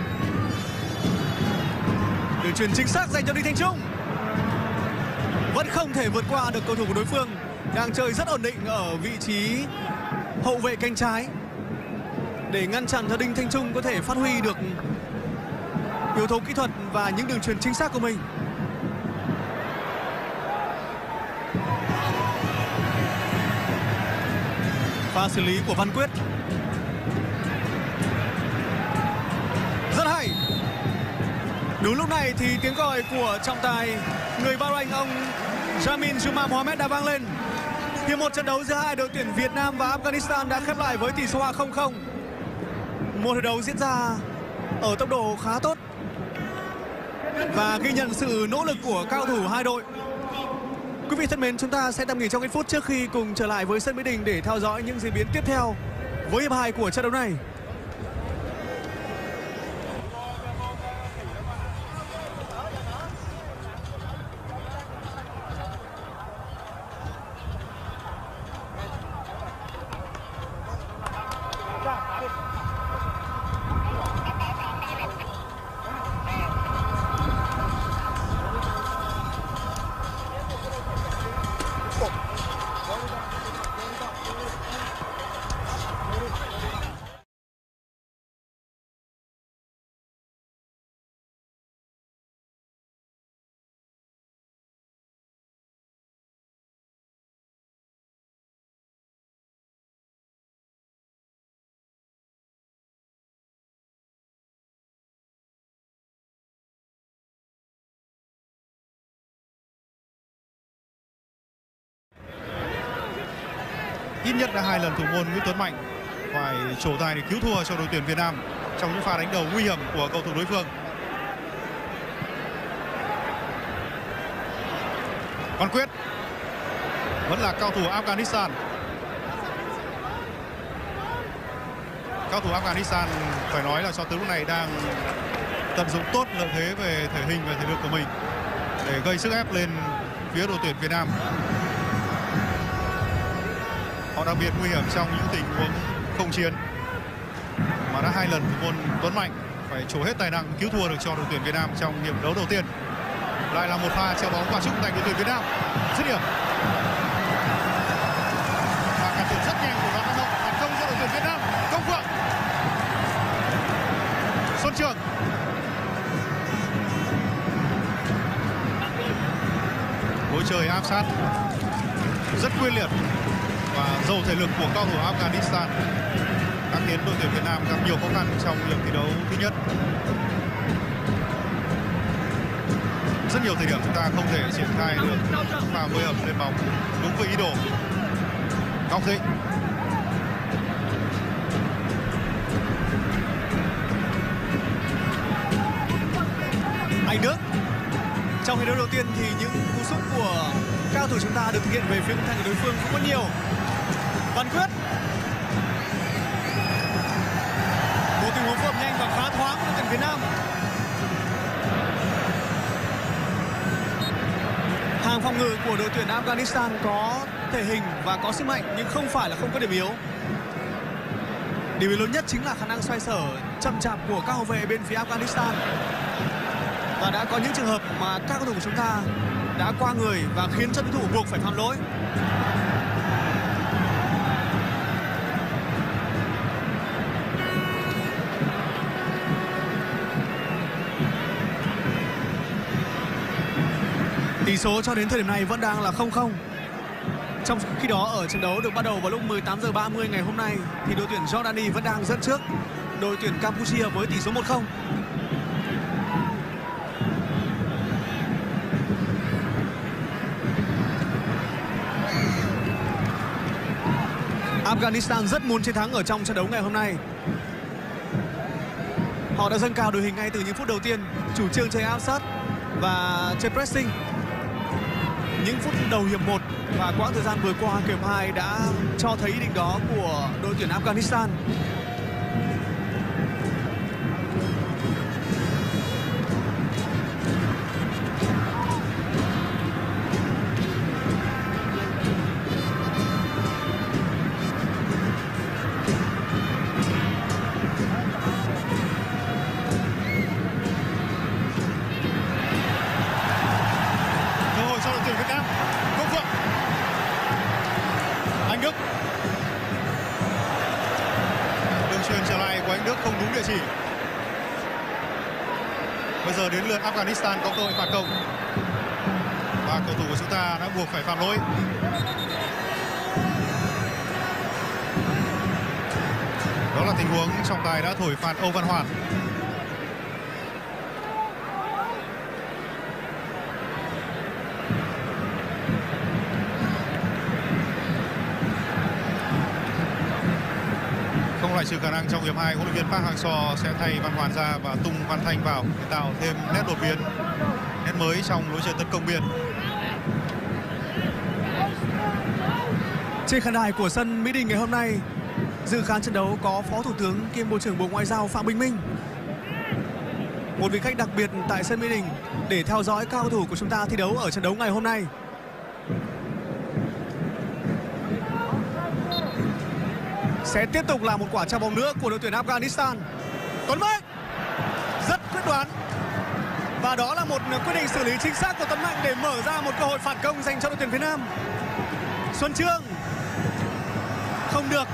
đường chuyền chính xác dành cho Đinh Thanh Trung. Vẫn không thể vượt qua được cầu thủ của đối phương, đang chơi rất ổn định ở vị trí hậu vệ cánh trái để ngăn chặn cho Đinh Thanh Trung có thể phát huy được yếu tố kỹ thuật và những đường chuyền chính xác của mình. Pha xử lý của Văn Quyết rất hay. Đúng lúc này thì tiếng còi của trọng tài người Bahrain, ông Jamin Juma Mohamed đã vang lên. Hiệp một trận đấu giữa hai đội tuyển Việt Nam và Afghanistan đã khép lại với tỷ số hòa 0-0. Một hiệp đấu diễn ra ở tốc độ khá tốt và ghi nhận sự nỗ lực của cao thủ hai đội. Quý vị thân mến, chúng ta sẽ tạm nghỉ trong ít phút trước khi cùng trở lại với sân Mỹ Đình để theo dõi những diễn biến tiếp theo với hiệp 2 của trận đấu này. Ít nhất đã 2 lần thủ môn Nguyễn Tuấn Mạnh phải trổ tài để cứu thua cho đội tuyển Việt Nam trong những pha đánh đầu nguy hiểm của cầu thủ đối phương. Văn Quyết vẫn là cao thủ Afghanistan. Cao thủ Afghanistan phải nói là cho tới lúc này đang tận dụng tốt lợi thế về thể hình và thể lực của mình để gây sức ép lên phía đội tuyển Việt Nam. Họ đặc biệt nguy hiểm trong những tình huống không chiến mà đã 2 lần thủ môn Tuấn Mạnh phải trổ hết tài năng cứu thua được cho đội tuyển Việt Nam trong hiệp đấu đầu tiên. Lại là một pha treo bóng qua trung thành đội tuyển Việt Nam. Dứt điểm. Và can thiệp rất Xuân Trường. Lối chơi áp sát rất quyết liệt và giàu thể lực của cao thủ Afghanistan đã khiến đội tuyển Việt Nam gặp nhiều khó khăn trong hiệp thi đấu thứ nhất. Rất nhiều thời điểm chúng ta không thể triển khai được pha phối hợp lên bóng đúng với ý đồ. Ngọc Thịnh. Anh Đức. Trong hiệp đấu đầu tiên thì những cú sút của cao thủ chúng ta được thực hiện về phía khung thành của đối phương cũng có nhiều. Văn Quyết. Một tình huống phối hợp nhanh và khá thoáng của đội tuyển Việt Nam. Hàng phòng ngự của đội tuyển Afghanistan có thể hình và có sức mạnh nhưng không phải là không có điểm yếu. Điểm yếu lớn nhất chính là khả năng xoay sở chậm chạp của các hậu vệ bên phía Afghanistan. Và đã có những trường hợp mà các cầu thủ của chúng ta đã qua người và khiến cho đối thủ buộc phải phạm lỗi. Tỷ số cho đến thời điểm này vẫn đang là 0-0. Trong khi đó ở trận đấu được bắt đầu vào lúc 18h30 ngày hôm nay thì đội tuyển Jordani vẫn đang dẫn trước đội tuyển Campuchia với tỷ số 1-0. Afghanistan rất muốn chiến thắng ở trong trận đấu ngày hôm nay. Họ đã dâng cao đội hình ngay từ những phút đầu tiên, chủ trương chơi áp sát và chơi pressing. Những phút đầu hiệp 1 và quãng thời gian vừa qua hiệp 2 đã cho thấy ý định đó của đội tuyển Afghanistan. Bây giờ đến lượt Afghanistan có cơ hội phản công và cầu thủ của chúng ta đã buộc phải phạm lỗi. Đó là tình huống trọng tài đã thổi phạt Âu Văn Hoàn. Không loại trừ khả năng trong hiệp 2 huấn luyện viên Park Hang-seo sẽ thay Văn Hoàn ra và tung Văn Thanh vào để tạo thêm nét đột biến, nét mới trong lối chơi tấn công biên. Trên khán đài của sân Mỹ Đình ngày hôm nay, dự khán trận đấu có Phó Thủ tướng kiêm Bộ trưởng Bộ Ngoại giao Phạm Bình Minh, một vị khách đặc biệt tại sân Mỹ Đình để theo dõi các cầu thủ của chúng ta thi đấu ở trận đấu ngày hôm nay. Sẽ tiếp tục là một quả chạm bóng nữa của đội tuyển Afghanistan. Tuấn Mạnh rất quyết đoán và đó là một quyết định xử lý chính xác của Tuấn Mạnh để mở ra một cơ hội phản công dành cho đội tuyển Việt Nam. Xuân Chương không được,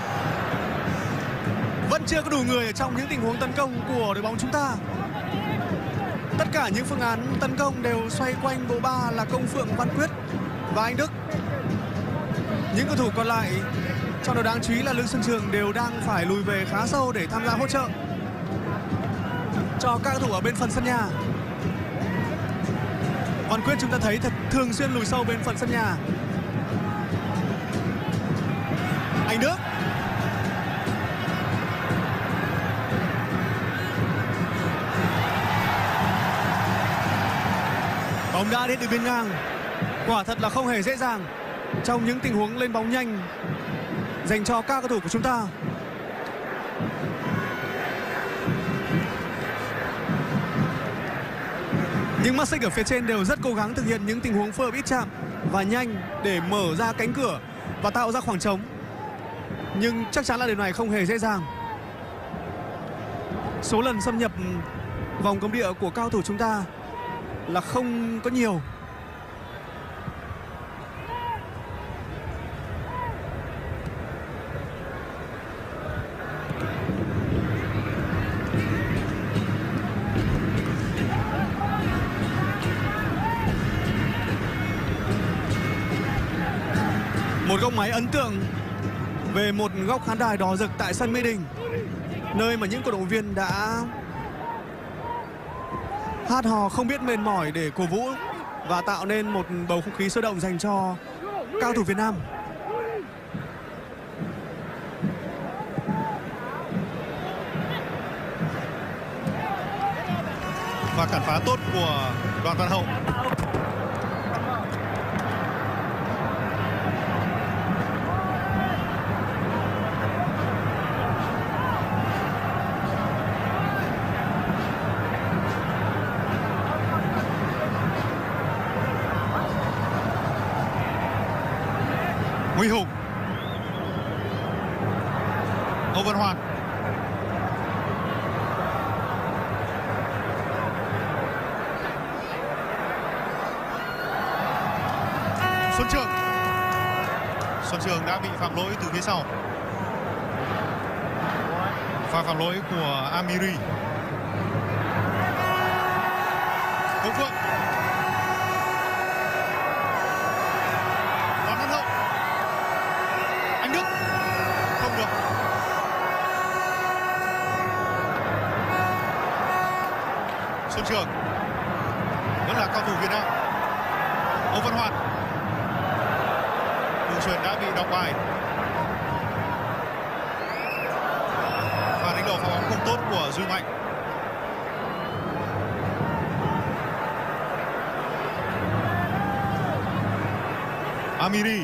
vẫn chưa có đủ người ở trong những tình huống tấn công của đội bóng chúng ta. Tất cả những phương án tấn công đều xoay quanh bộ ba là Công Phượng, Văn Quyết và Anh Đức. Những cầu thủ còn lại, trong đó đáng chú ý là Lương Xuân Trường, đều đang phải lùi về khá sâu để tham gia hỗ trợ cho các cầu thủ ở bên phần sân nhà. Văn Quyết chúng ta thấy thật thường xuyên lùi sâu bên phần sân nhà. Anh Đức bóng đã đến từ biên ngang. Quả thật là không hề dễ dàng trong những tình huống lên bóng nhanh dành cho các cầu thủ của chúng ta. Những mắt xích ở phía trên đều rất cố gắng thực hiện những tình huống phối hợp ít chạm và nhanh để mở ra cánh cửa và tạo ra khoảng trống. Nhưng chắc chắn là điều này không hề dễ dàng. Số lần xâm nhập vòng cấm địa của cao thủ chúng ta là không có nhiều. Một góc máy ấn tượng về một góc khán đài đỏ rực tại sân Mỹ Đình, nơi mà những cổ động viên đã hát hò không biết mệt mỏi để cổ vũ và tạo nên một bầu không khí sôi động dành cho cao thủ Việt Nam. Và cản phá tốt của Đoàn Văn Hậu. Huy Hùng, Âu Văn Hoàn, Xuân Trường đã bị phạm lỗi từ phía sau. Pha phạm lỗi của Amiri. Công Phượng, Đoàn Văn Hậu, Anh Đức, không được. Xuân Trường vẫn là cao thủ Việt Nam. Âu Văn Hoàn, đường chuyền đã bị đọc bài. Và đánh đầu phá bóng không tốt của Duy Mạnh. Amiri,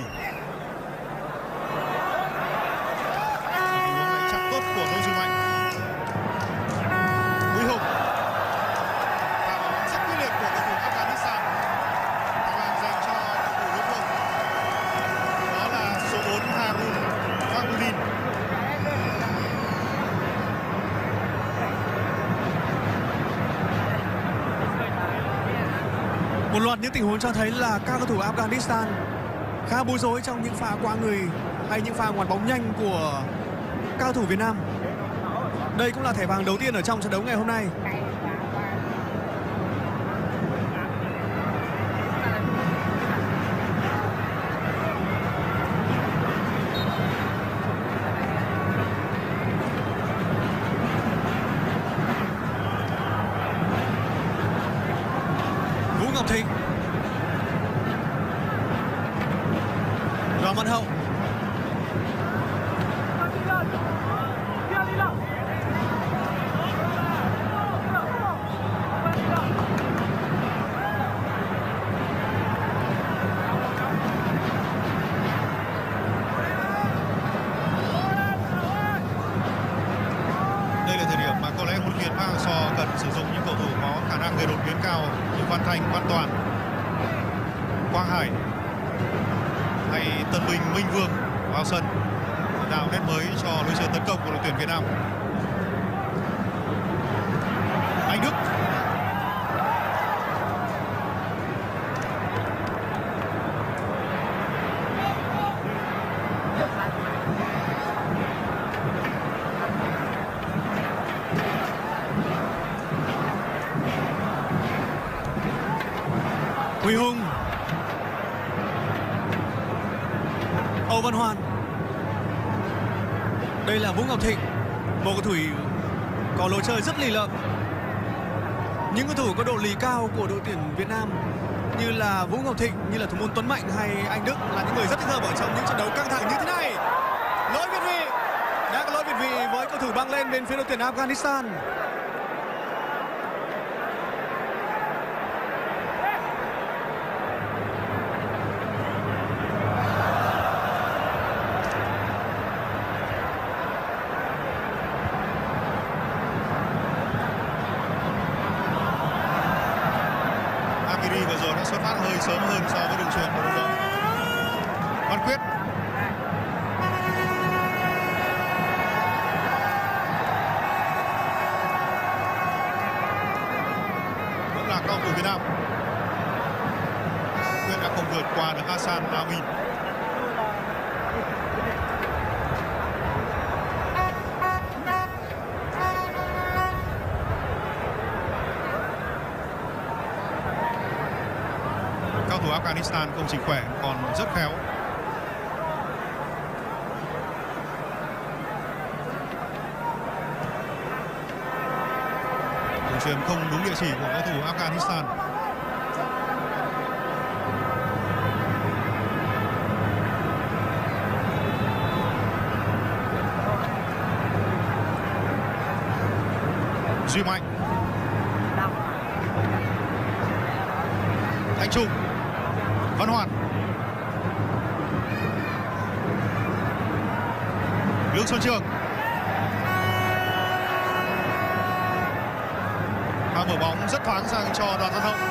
chạm tốt của Ngô Duy Mạnh. Huy Hùng, pha bóng rất quyết liệt của cầu thủ Afghanistan, làm dành cho cầu thủ đối phương. Đó là số 4 Harun Fagulin. Một loạt những tình huống cho thấy là các cầu thủ Afghanistan khá bối rối trong những pha qua người hay những pha ngoặt bóng nhanh của cao thủ Việt Nam. Đây cũng là thẻ vàng đầu tiên ở trong trận đấu ngày hôm nay. Vũ Ngọc Thịnh, Đoàn Văn Hậu, Đây là thời điểm mà có lẽ huấn luyện viên Park Hang-seo cần sử dụng những cầu thủ có khả năng gây đột biến cao như Văn Thanh, Văn Toàn, Quang Hải hay Tân Bình, Minh Vương vào sân tạo nét mới cho lối chơi tấn công của đội tuyển Việt Nam. Anh Đức, Huy Hùng, Âu Văn Hoàn. Đây là Vũ Ngọc Thịnh, một cầu thủ có lối chơi rất lì lợm. Những cầu thủ có độ lì cao của đội tuyển Việt Nam như là Vũ Ngọc Thịnh, như là thủ môn Tuấn Mạnh hay Anh Đức là những người rất thích hợp ở trong những trận đấu căng thẳng như thế này. Lỗi việt vị, đã có lỗi việt vị với cầu thủ băng lên bên phía đội tuyển Afghanistan. Amiri vừa rồi đã xuất phát hơi sớm hơn so với đường chuyền của đội bóng. Văn Quyết, vẫn là cao thủ Việt Nam. Quyết đã không vượt qua được Hassan Amin. Cao thủ Afghanistan không chỉ khỏe còn rất khéo. Đường chuyền không đúng địa chỉ của cầu thủ Afghanistan. Duy Mạnh, Thanh Trung, Văn Hoàn, Lương Xuân Trường. Và mở bóng rất thoáng sang cho Đoàn Văn Hậu.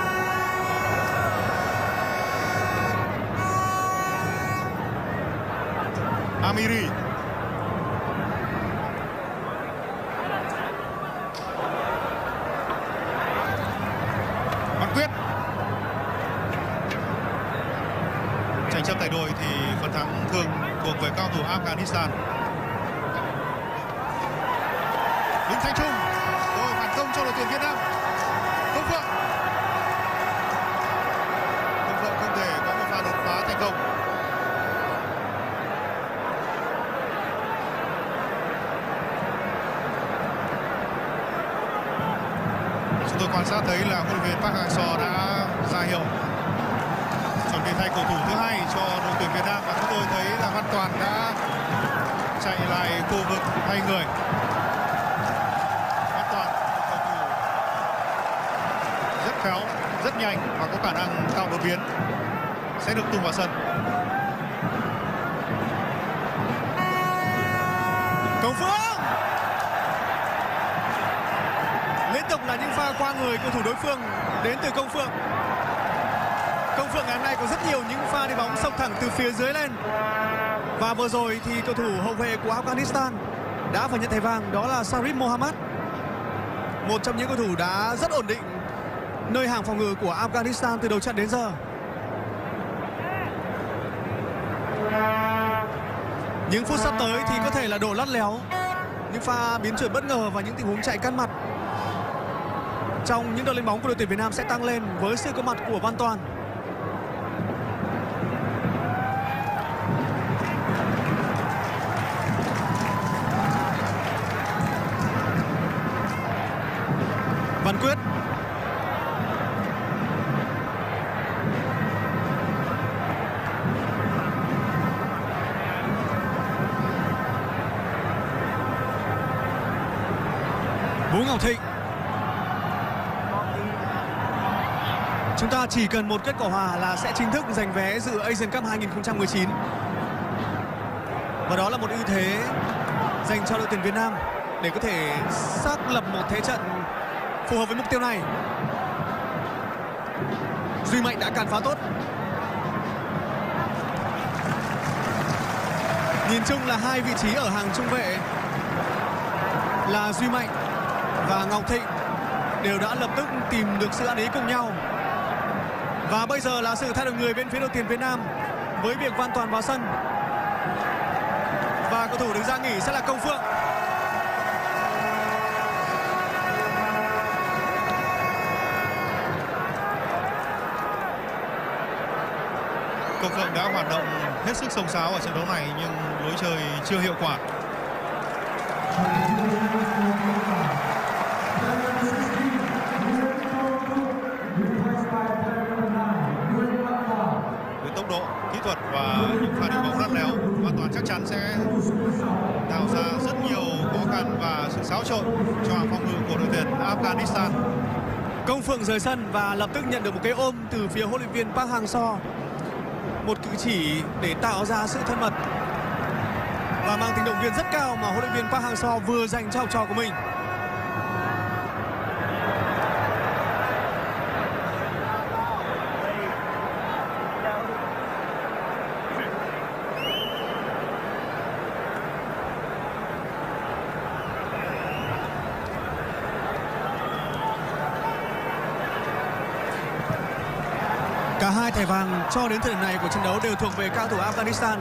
Amiri, Văn Quyết. Tranh chấp tại đội thì phần thắng thường thuộc về cao thủ Afghanistan. Đinh Thanh Trung, rồi phản công cho đội tuyển Việt Nam. Công Phượng không thể có một pha đột phá thành công. Chúng tôi quan sát thấy là huấn luyện viên Park Hang-seo đã ra hiệu chuẩn bị thay cầu thủ thứ hai cho đội tuyển Việt Nam, và chúng tôi thấy là Văn Toàn đã chạy lại khu vực thay người. Văn Toàn, cầu thủ rất khéo, rất nhanh và có khả năng tạo đột biến, sẽ được tung vào sân. Công Phượng, liên tục là những pha qua người cầu thủ đối phương đến từ Công Phượng. Công Phượng ngày hôm nay có rất nhiều những pha đi bóng xông thẳng từ phía dưới lên. Và vừa rồi thì cầu thủ hậu vệ của Afghanistan đã phải nhận thẻ vàng, đó là Sharif Mohammad, một trong những cầu thủ đã rất ổn định nơi hàng phòng ngự của Afghanistan từ đầu trận đến giờ. Những phút sắp tới thì có thể là độ lắt léo, những pha biến chuyển bất ngờ và những tình huống chạy cắt mặt trong những đợt lên bóng của đội tuyển Việt Nam sẽ tăng lên với sự có mặt của Văn Toàn. Văn Quyết, Vũ Ngọc Thịnh. Chúng ta chỉ cần một kết quả hòa là sẽ chính thức giành vé dự Asian Cup 2019. Và đó là một ưu thế dành cho đội tuyển Việt Nam để có thể xác lập một thế trận phù hợp với mục tiêu này. Duy Mạnh đã cản phá tốt. Nhìn chung là hai vị trí ở hàng trung vệ là Duy Mạnh và Ngọc Thịnh đều đã lập tức tìm được sự ăn ý cùng nhau. Và bây giờ là sự thay đổi người bên phía đội tuyển Việt Nam với việc Văn Toàn vào sân. Và cầu thủ đứng ra nghỉ sẽ là Công Phượng. Công Phượng đã hoạt động hết sức xông xáo ở trận đấu này nhưng lối chơi chưa hiệu quả. Với tốc độ, kỹ thuật và những pha đi bóng lắt léo, Văn Toàn chắc chắn sẽ tạo ra rất nhiều khó khăn và sự xáo trộn cho hàng phòng ngự của đội tuyển Afghanistan. Công Phượng rời sân và lập tức nhận được một cái ôm từ phía huấn luyện viên Park Hang-seo. Một cử chỉ để tạo ra sự thân mật và mang tính động viên rất cao mà huấn luyện viên Park Hang-seo vừa dành cho học trò của mình. Cả hai thẻ vàng cho đến thời điểm này của trận đấu đều thuộc về cao thủ Afghanistan.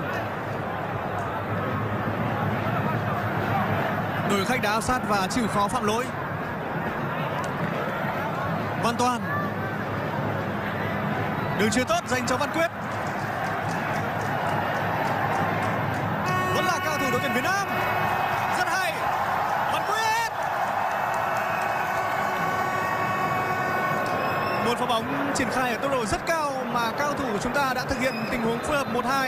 Đội khách đã áp sát và chịu khó phạm lỗi. Văn Toàn, đường chuyền tốt dành cho Văn Quyết. Vẫn là cao thủ đội tuyển Việt Nam, rất hay. Văn Quyết Một pha bóng triển khai ở tốc độ rất cao mà các cầu thủ của chúng ta đã thực hiện tình huống phối hợp 1-2.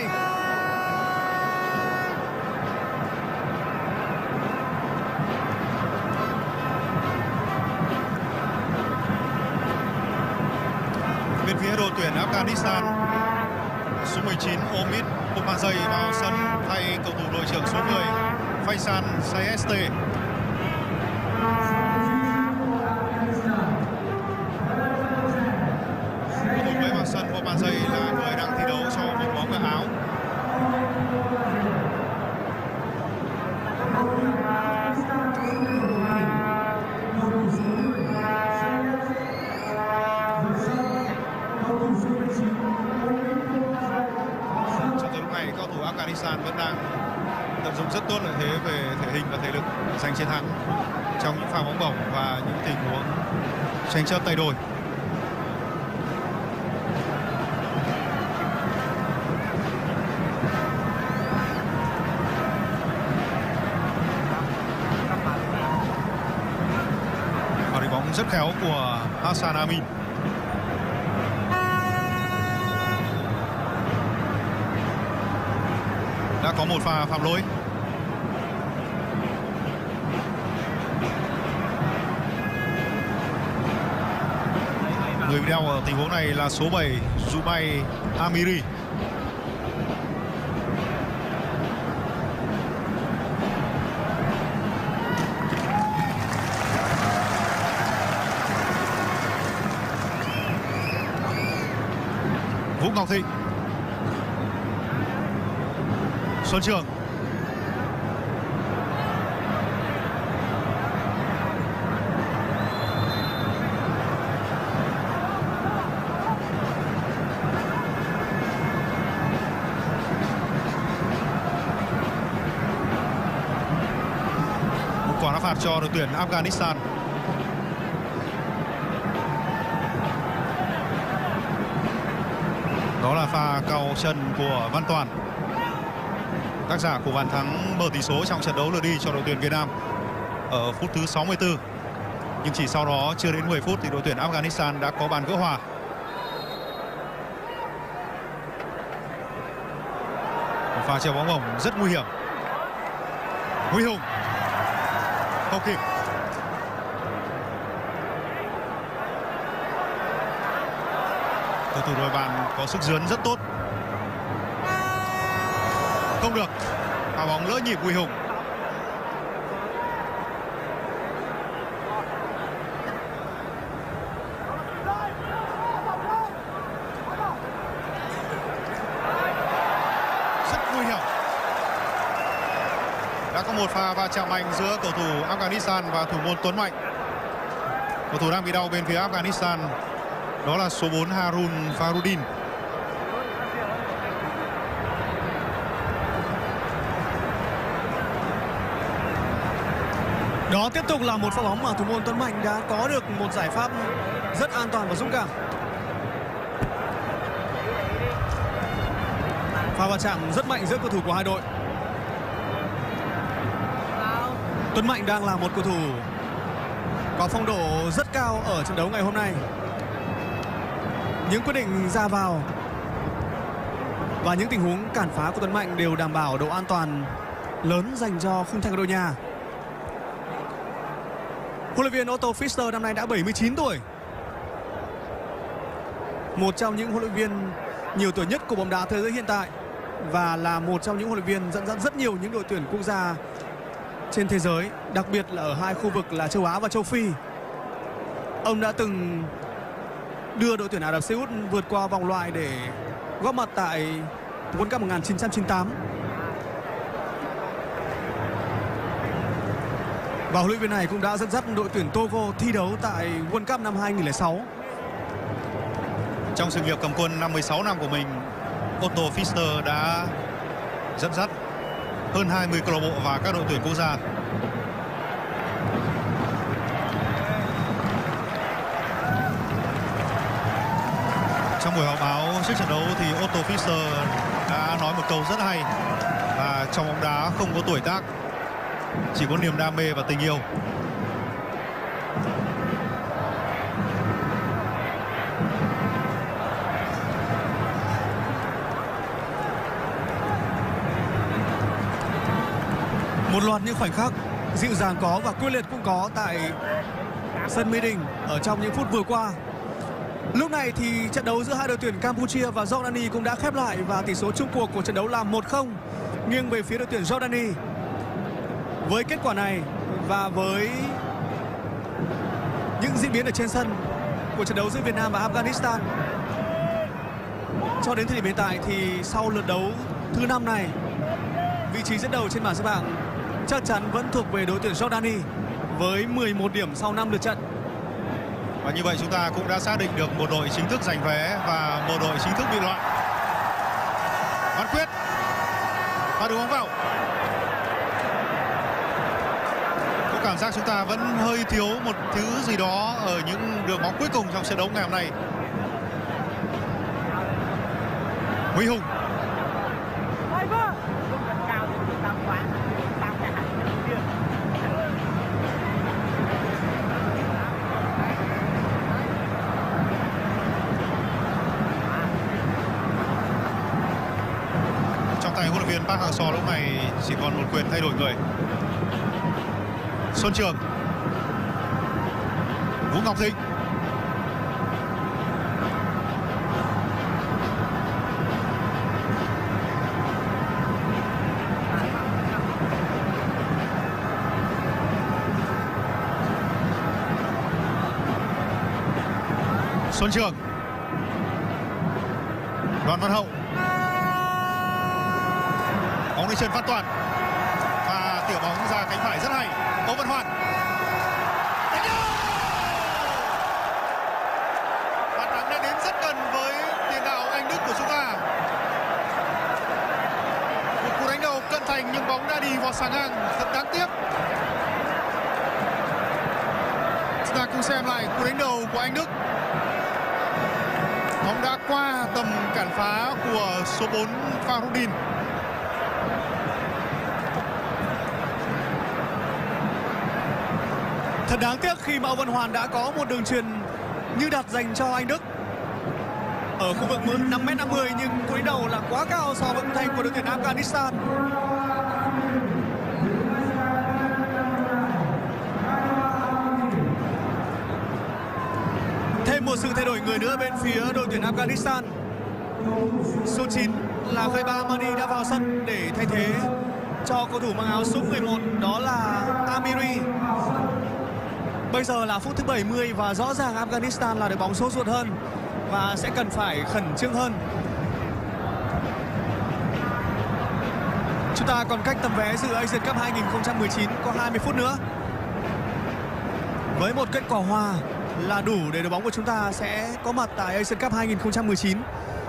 Bên phía đội tuyển Afghanistan, số 19 Omid Pomanzai vào sân thay cầu thủ đội trưởng số 10 Faisal Sayeste. Cầu thủ mới vào sân Pomanzai là người đang thi đấu cho đội bóng ở Áo. Cầu thủ Afghanistan vẫn đang tận dụng rất tốt lợi thế về thể hình và thể lực để giành chiến thắng trong những pha bóng bổng và những tình huống tranh chấp tay đôi. Và đi bóng rất khéo của Hassan Amin. Đã có một pha phạm lỗi. Người bị đeo ở tình huống này là số 7 Zubair Amiri. Vũ Ngọc Thịnh, Xuân Trường, một quả đá phạt cho đội tuyển Afghanistan. Đó là pha cào chân của Văn Toàn, tác giả của bàn thắng mở tỷ số trong trận đấu lượt đi cho đội tuyển Việt Nam ở phút thứ 64. Nhưng chỉ sau đó chưa đến 10 phút thì đội tuyển Afghanistan đã có bàn gỡ hòa. Một pha treo bóng bổng rất nguy hiểm. Huy Hùng không kịp. Cầu thủ đội bạn có sức dướn rất tốt. Không được. Pha bóng lỡ nhịp Huy Hùng. Rất nguy hiểm. Đã có một pha va chạm mạnh giữa cầu thủ Afghanistan và thủ môn Tuấn Mạnh. Cầu thủ đang bị đau bên phía Afghanistan đó là số 4 Harun Farudin. Đó tiếp tục là một pha bóng mà thủ môn Tuấn Mạnh đã có được một giải pháp rất an toàn và dũng cảm. Pha va chạm rất mạnh giữa cầu thủ của hai đội. Tuấn Mạnh đang là một cầu thủ có phong độ rất cao ở trận đấu ngày hôm nay. Những quyết định ra vào và những tình huống cản phá của Tuấn Mạnh đều đảm bảo độ an toàn lớn dành cho khung thành của đội nhà. Huấn luyện viên Otto Pfister năm nay đã 79 tuổi. Một trong những huấn luyện viên nhiều tuổi nhất của bóng đá thế giới hiện tại và là một trong những huấn luyện viên dẫn dắt rất nhiều những đội tuyển quốc gia trên thế giới, đặc biệt là ở hai khu vực là châu Á và châu Phi. Ông đã từng đưa đội tuyển Ả Rập Xê Út vượt qua vòng loại để góp mặt tại World Cup 1998. Và huấn luyện viên này cũng đã dẫn dắt đội tuyển Togo thi đấu tại World Cup năm 2006. Trong sự nghiệp cầm quân 56 năm của mình, Otto Pfister đã dẫn dắt hơn 20 câu lạc bộ và các đội tuyển quốc gia. Trong buổi họp báo trước trận đấu thì Otto Pfister đã nói một câu rất hay là trong bóng đá không có tuổi tác, chỉ có niềm đam mê và tình yêu. Một loạt những khoảnh khắc dịu dàng có và quyết liệt cũng có tại sân Mỹ Đình ở trong những phút vừa qua. Lúc này thì trận đấu giữa hai đội tuyển Campuchia và Jordani cũng đã khép lại và tỷ số chung cuộc của trận đấu là 1-0 nghiêng về phía đội tuyển Jordani. Với kết quả này và với những diễn biến ở trên sân của trận đấu giữa Việt Nam và Afghanistan, cho đến thời điểm hiện tại thì sau lượt đấu thứ 5 này, vị trí dẫn đầu trên bảng xếp hạng chắc chắn vẫn thuộc về đội tuyển Jordani với 11 điểm sau 5 lượt trận. Và như vậy chúng ta cũng đã xác định được một đội chính thức giành vé và một đội chính thức bị loại. Văn Quyết và đường bóng vào. Có cảm giác chúng ta vẫn hơi thiếu một thứ gì đó ở những đường bóng cuối cùng trong trận đấu ngày hôm nay. Huy Hùng. Trong tay huấn luyện viên Park Hang-seo lúc này chỉ còn một quyền thay đổi người. Xuân Trường, Vũ Ngọc Thịnh, Xuân Trường, Đoàn Văn Hậu, bóng lên chân Văn Toàn và tiểu bóng ra cánh phải rất hay. Âu Văn Hoàn, bàn thắng đã đến rất gần với tiền đạo Anh Đức của chúng ta. Một cú đánh đầu cận thành nhưng bóng đã đi vào xà ngang, thật đáng tiếc. Chúng ta cùng xem lại cú đánh đầu của Anh Đức. Bóng đã qua tầm cản phá của số 4 Farudin. Thật đáng tiếc khi mà Âu Văn Hoàn đã có một đường chuyền như đặt dành cho Anh Đức ở khu vực 5m50, nhưng cú đánh đầu là quá cao so với âm thanh của đội tuyển Afghanistan. Thêm một sự thay đổi người nữa bên phía đội tuyển Afghanistan. Số 9 là Khaiba Mani đã vào sân để thay thế cho cầu thủ mang áo số 11, đó là Amiri. Bây giờ là phút thứ 70 và rõ ràng Afghanistan là đội bóng sốt ruột hơn và sẽ cần phải khẩn trương hơn. Chúng ta còn cách tấm vé dự Asian Cup 2019 có 20 phút nữa. Với một kết quả hòa là đủ để đội bóng của chúng ta sẽ có mặt tại Asian Cup 2019.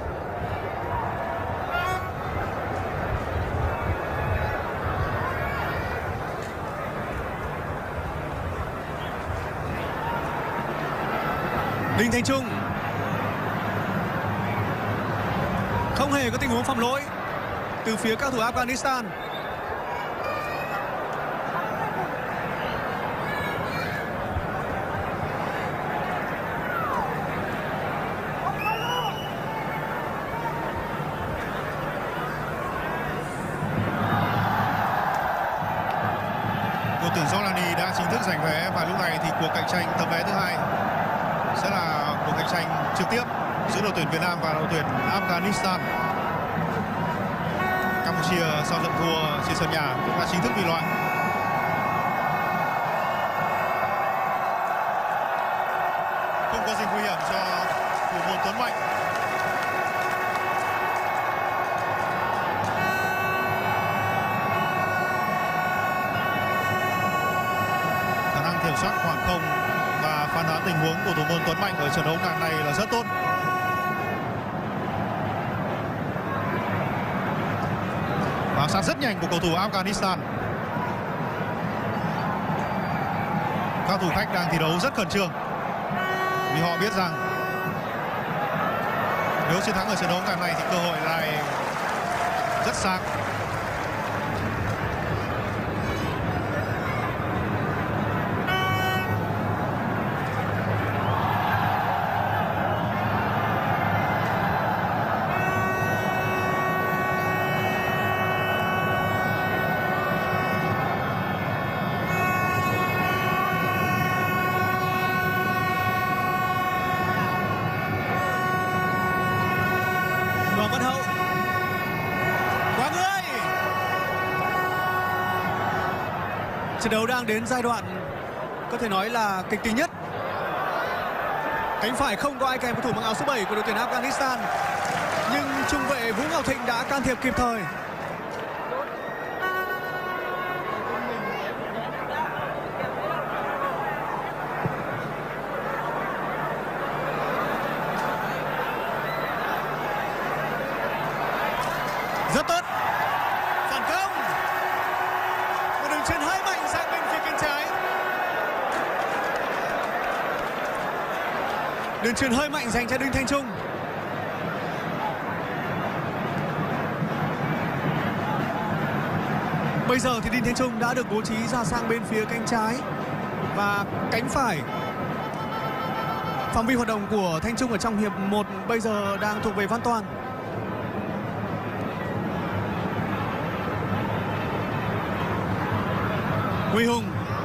Đinh Thành Trung không hề có tình huống phạm lỗi từ phía các thủ Afghanistan. Đội tuyển Jordani đã chính thức giành vé và lúc này thì cuộc cạnh tranh tấm vé thứ hai sẽ là cuộc cạnh tranh trực tiếp giữa đội tuyển Việt Nam và đội tuyển Afghanistan. Campuchia sau trận thua trên sân nhà cũng đã chính thức bị loại. Không có gì nguy hiểm cho thủ môn Tuấn Mạnh. Khả năng kiểm soát khoảng không và phán đoán tình huống của thủ môn Tuấn Mạnh ở trận đấu ngày này là rất tốt. Bám sát rất nhanh của cầu thủ Afghanistan. Các thủ khách đang thi đấu rất khẩn trương vì họ biết rằng nếu chiến thắng ở trận đấu ngày này thì cơ hội lại rất sáng. Hoàng Văn Hậu. Quá người. Trận đấu đang đến giai đoạn có thể nói là kịch tính nhất. Cánh phải không có ai kèm với thủ mang áo số 7 của đội tuyển Afghanistan, nhưng trung vệ Vũ Ngọc Thịnh đã can thiệp kịp thời. Rất tốt. Phản công. Một đường chuyền hơi mạnh sang bên phía cánh trái. Đường chuyền hơi mạnh dành cho Đinh Thanh Trung. Bây giờ thì Đinh Thanh Trung đã được bố trí ra sang bên phía cánh trái và cánh phải. Phạm vi hoạt động của Thanh Trung ở trong hiệp 1 bây giờ đang thuộc về Văn Toàn. Huy Hùng.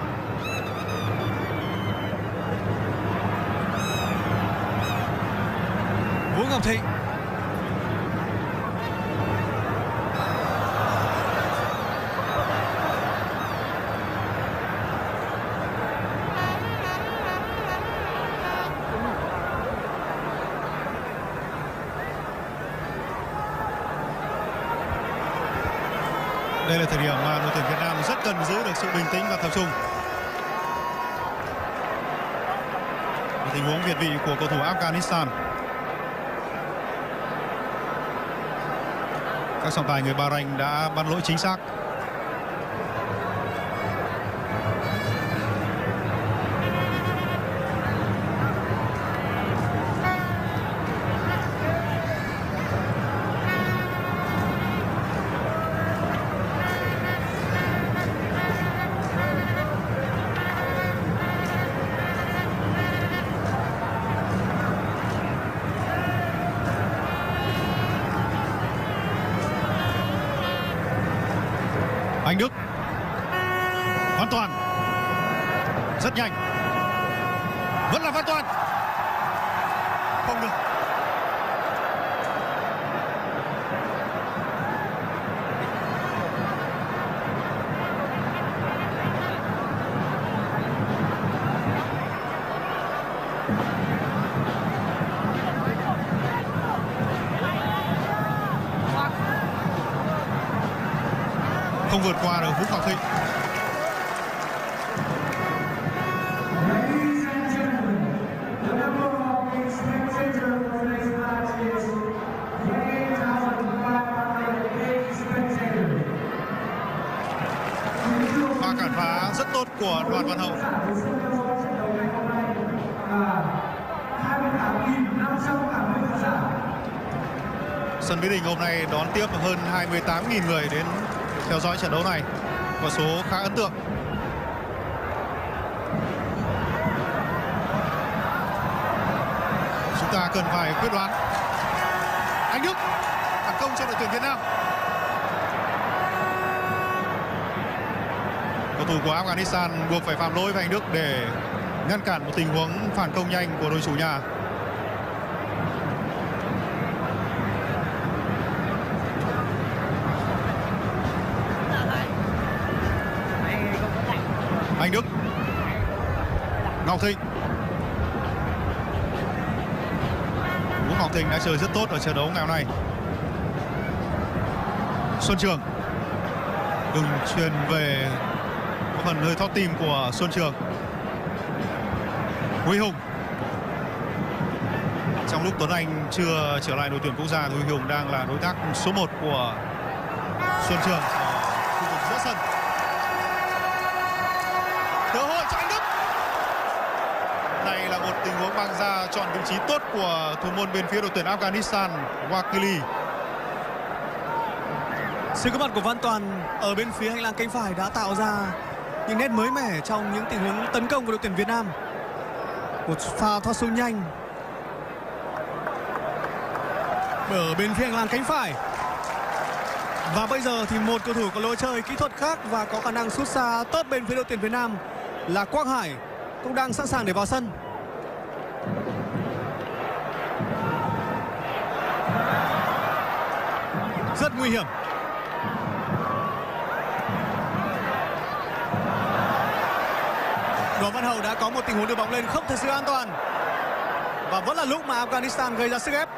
Vũ Ngọc Thịnh. Đây là thời điểm mà đội tuyển Việt Nam rất cần giữ được sự bình tĩnh và tập trung. Một tình huống việt vị của cầu thủ Afghanistan. Các trọng tài người Bahrain đã ban lỗi chính xác. Anh Đức. Văn Toàn. Rất nhanh. Vẫn là Văn Toàn. Không được. Không vượt qua được Vũ Ngọc Thịnh. Pha cản phá rất tốt của Đoàn Văn Hậu. Sân Mỹ Đình hôm nay đón tiếp hơn 28.000 người đến theo dõi trận đấu này, con số khá ấn tượng. Chúng ta cần phải quyết đoán. Anh Đức phản công cho đội tuyển Việt Nam. Cầu thủ của Afghanistan buộc phải phạm lỗi với anh Đức để ngăn cản một tình huống phản công nhanh của đội chủ nhà. Anh Đức. Ngọc Thịnh. Vũ Ngọc Thịnh đã chơi rất tốt ở trận đấu ngày hôm nay. Xuân Trường. Đường truyền về có phần hơi thót tim của Xuân Trường. Huy Hùng. Trong lúc Tuấn Anh chưa trở lại đội tuyển quốc gia, Huy Hùng đang là đối tác số 1 của Xuân Trường ở khu vực giữa sân. Cơ hội cho anh Đức. Này là một tình huống băng ra chọn vị trí tốt của thủ môn bên phía đội tuyển Afghanistan, Wakili. Sự có mặt của Văn Toàn ở bên phía hành lang cánh phải đã tạo ra những nét mới mẻ trong những tình huống tấn công của đội tuyển Việt Nam. Một pha thoát sút nhanh ở bên phía hành lang cánh phải. Và bây giờ thì một cầu thủ có lối chơi kỹ thuật khác và có khả năng sút xa tốt bên phía đội tuyển Việt Nam là Quang Hải cũng đang sẵn sàng để vào sân. rất nguy hiểm. Đoàn Văn Hậu đã có một tình huống đưa bóng lên không thật sự an toàn. Và vẫn là lúc mà Afghanistan gây ra sức ép.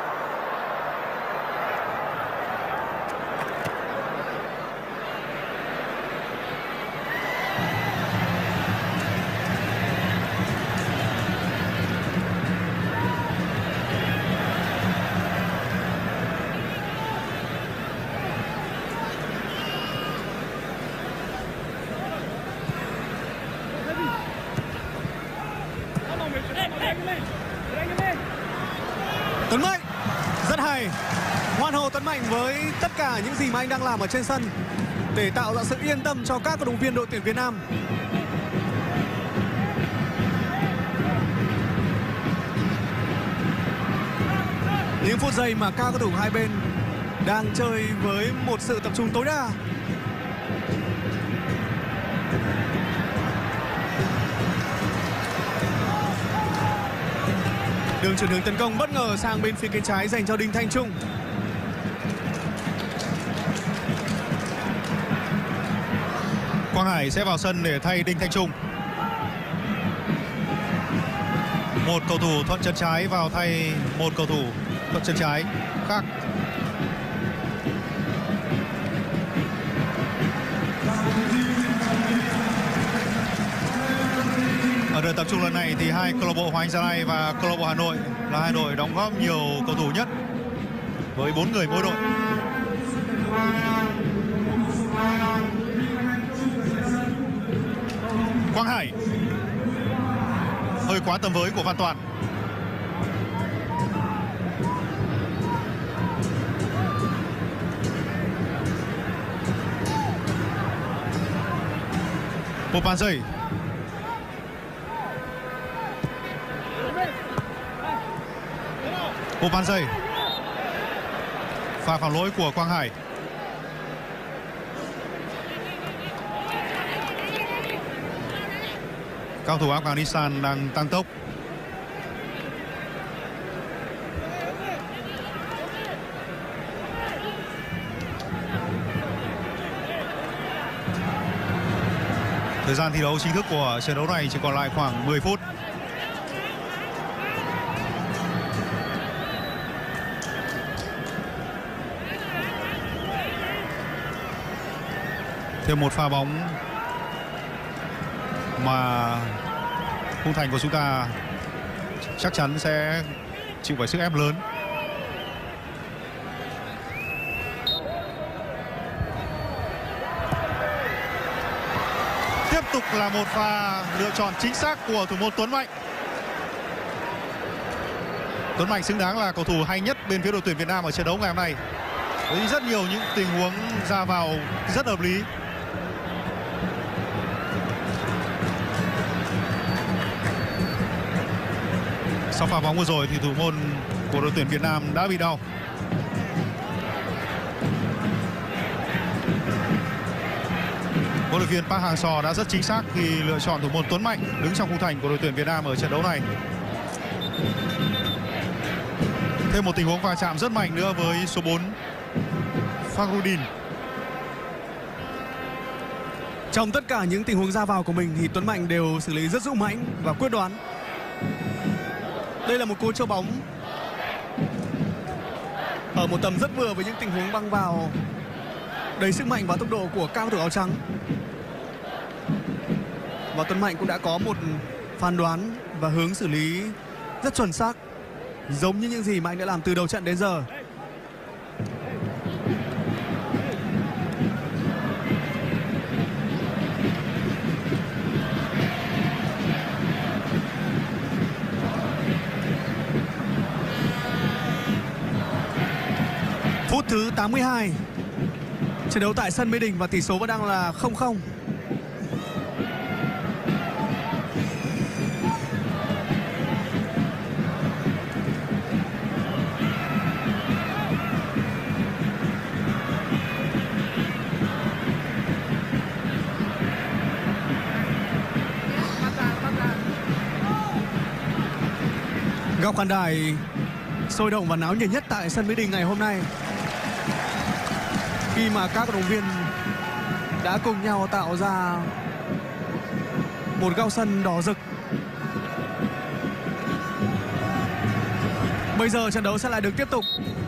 Tuấn Mạnh rất hay, hoàn hảo Tuấn Mạnh với tất cả những gì mà anh đang làm ở trên sân để tạo ra sự yên tâm cho các cổ động viên đội tuyển Việt Nam. Những phút giây mà các cầu thủ hai bên đang chơi với một sự tập trung tối đa. Đường chuyển hướng tấn công bất ngờ sang bên phía cánh trái dành cho Đinh Thanh Trung. Quang Hải sẽ vào sân để thay Đinh Thanh Trung. Một cầu thủ thuận chân trái vào thay một cầu thủ thuận chân trái khác. Ở đợt tập trung lần này thì hai câu lạc bộ Hoàng Anh Gia Lai và câu lạc bộ Hà Nội là hai đội đóng góp nhiều cầu thủ nhất với 4 người mỗi đội. Quang Hải hơi quá tầm với của Văn Toàn. Popanzei. Popanzei. Pha phản lỗi của Quang Hải. Cao thủ Afghanistan đang tăng tốc. Thời gian thi đấu chính thức của trận đấu này chỉ còn lại khoảng 10 phút. Thêm một pha bóng mà khung thành của chúng ta chắc chắn sẽ chịu phải sức ép lớn. Tiếp tục là một pha lựa chọn chính xác của thủ môn Tuấn Mạnh. Tuấn Mạnh xứng đáng là cầu thủ hay nhất bên phía đội tuyển Việt Nam ở trận đấu ngày hôm nay, với rất nhiều những tình huống ra vào rất hợp lý. Sau pha bóng vừa rồi thì thủ môn của đội tuyển Việt Nam đã bị đau. Huấn luyện viên Park Hang-seo đã rất chính xác khi lựa chọn thủ môn Tuấn Mạnh đứng trong khung thành của đội tuyển Việt Nam ở trận đấu này. Thêm một tình huống va chạm rất mạnh nữa với số 4 Fakhruddin. Trong tất cả những tình huống ra vào của mình thì Tuấn Mạnh đều xử lý rất dũng mãnh và quyết đoán. Đây là một cú cho bóng ở một tầm rất vừa với những tình huống băng vào đầy sức mạnh và tốc độ của cao thủ áo trắng. Và Tuấn Mạnh cũng đã có một phán đoán và hướng xử lý rất chuẩn xác, giống như những gì mà anh đã làm từ đầu trận đến giờ. Phút thứ 82. Trận đấu tại sân Mỹ Đình và tỷ số vẫn đang là 0-0. Góc khán đài sôi động và náo nhiệt nhất tại sân Mỹ Đình ngày hôm nay. khi mà các cổ động viên đã cùng nhau tạo ra một góc sân đỏ rực. Bây giờ trận đấu sẽ lại được tiếp tục.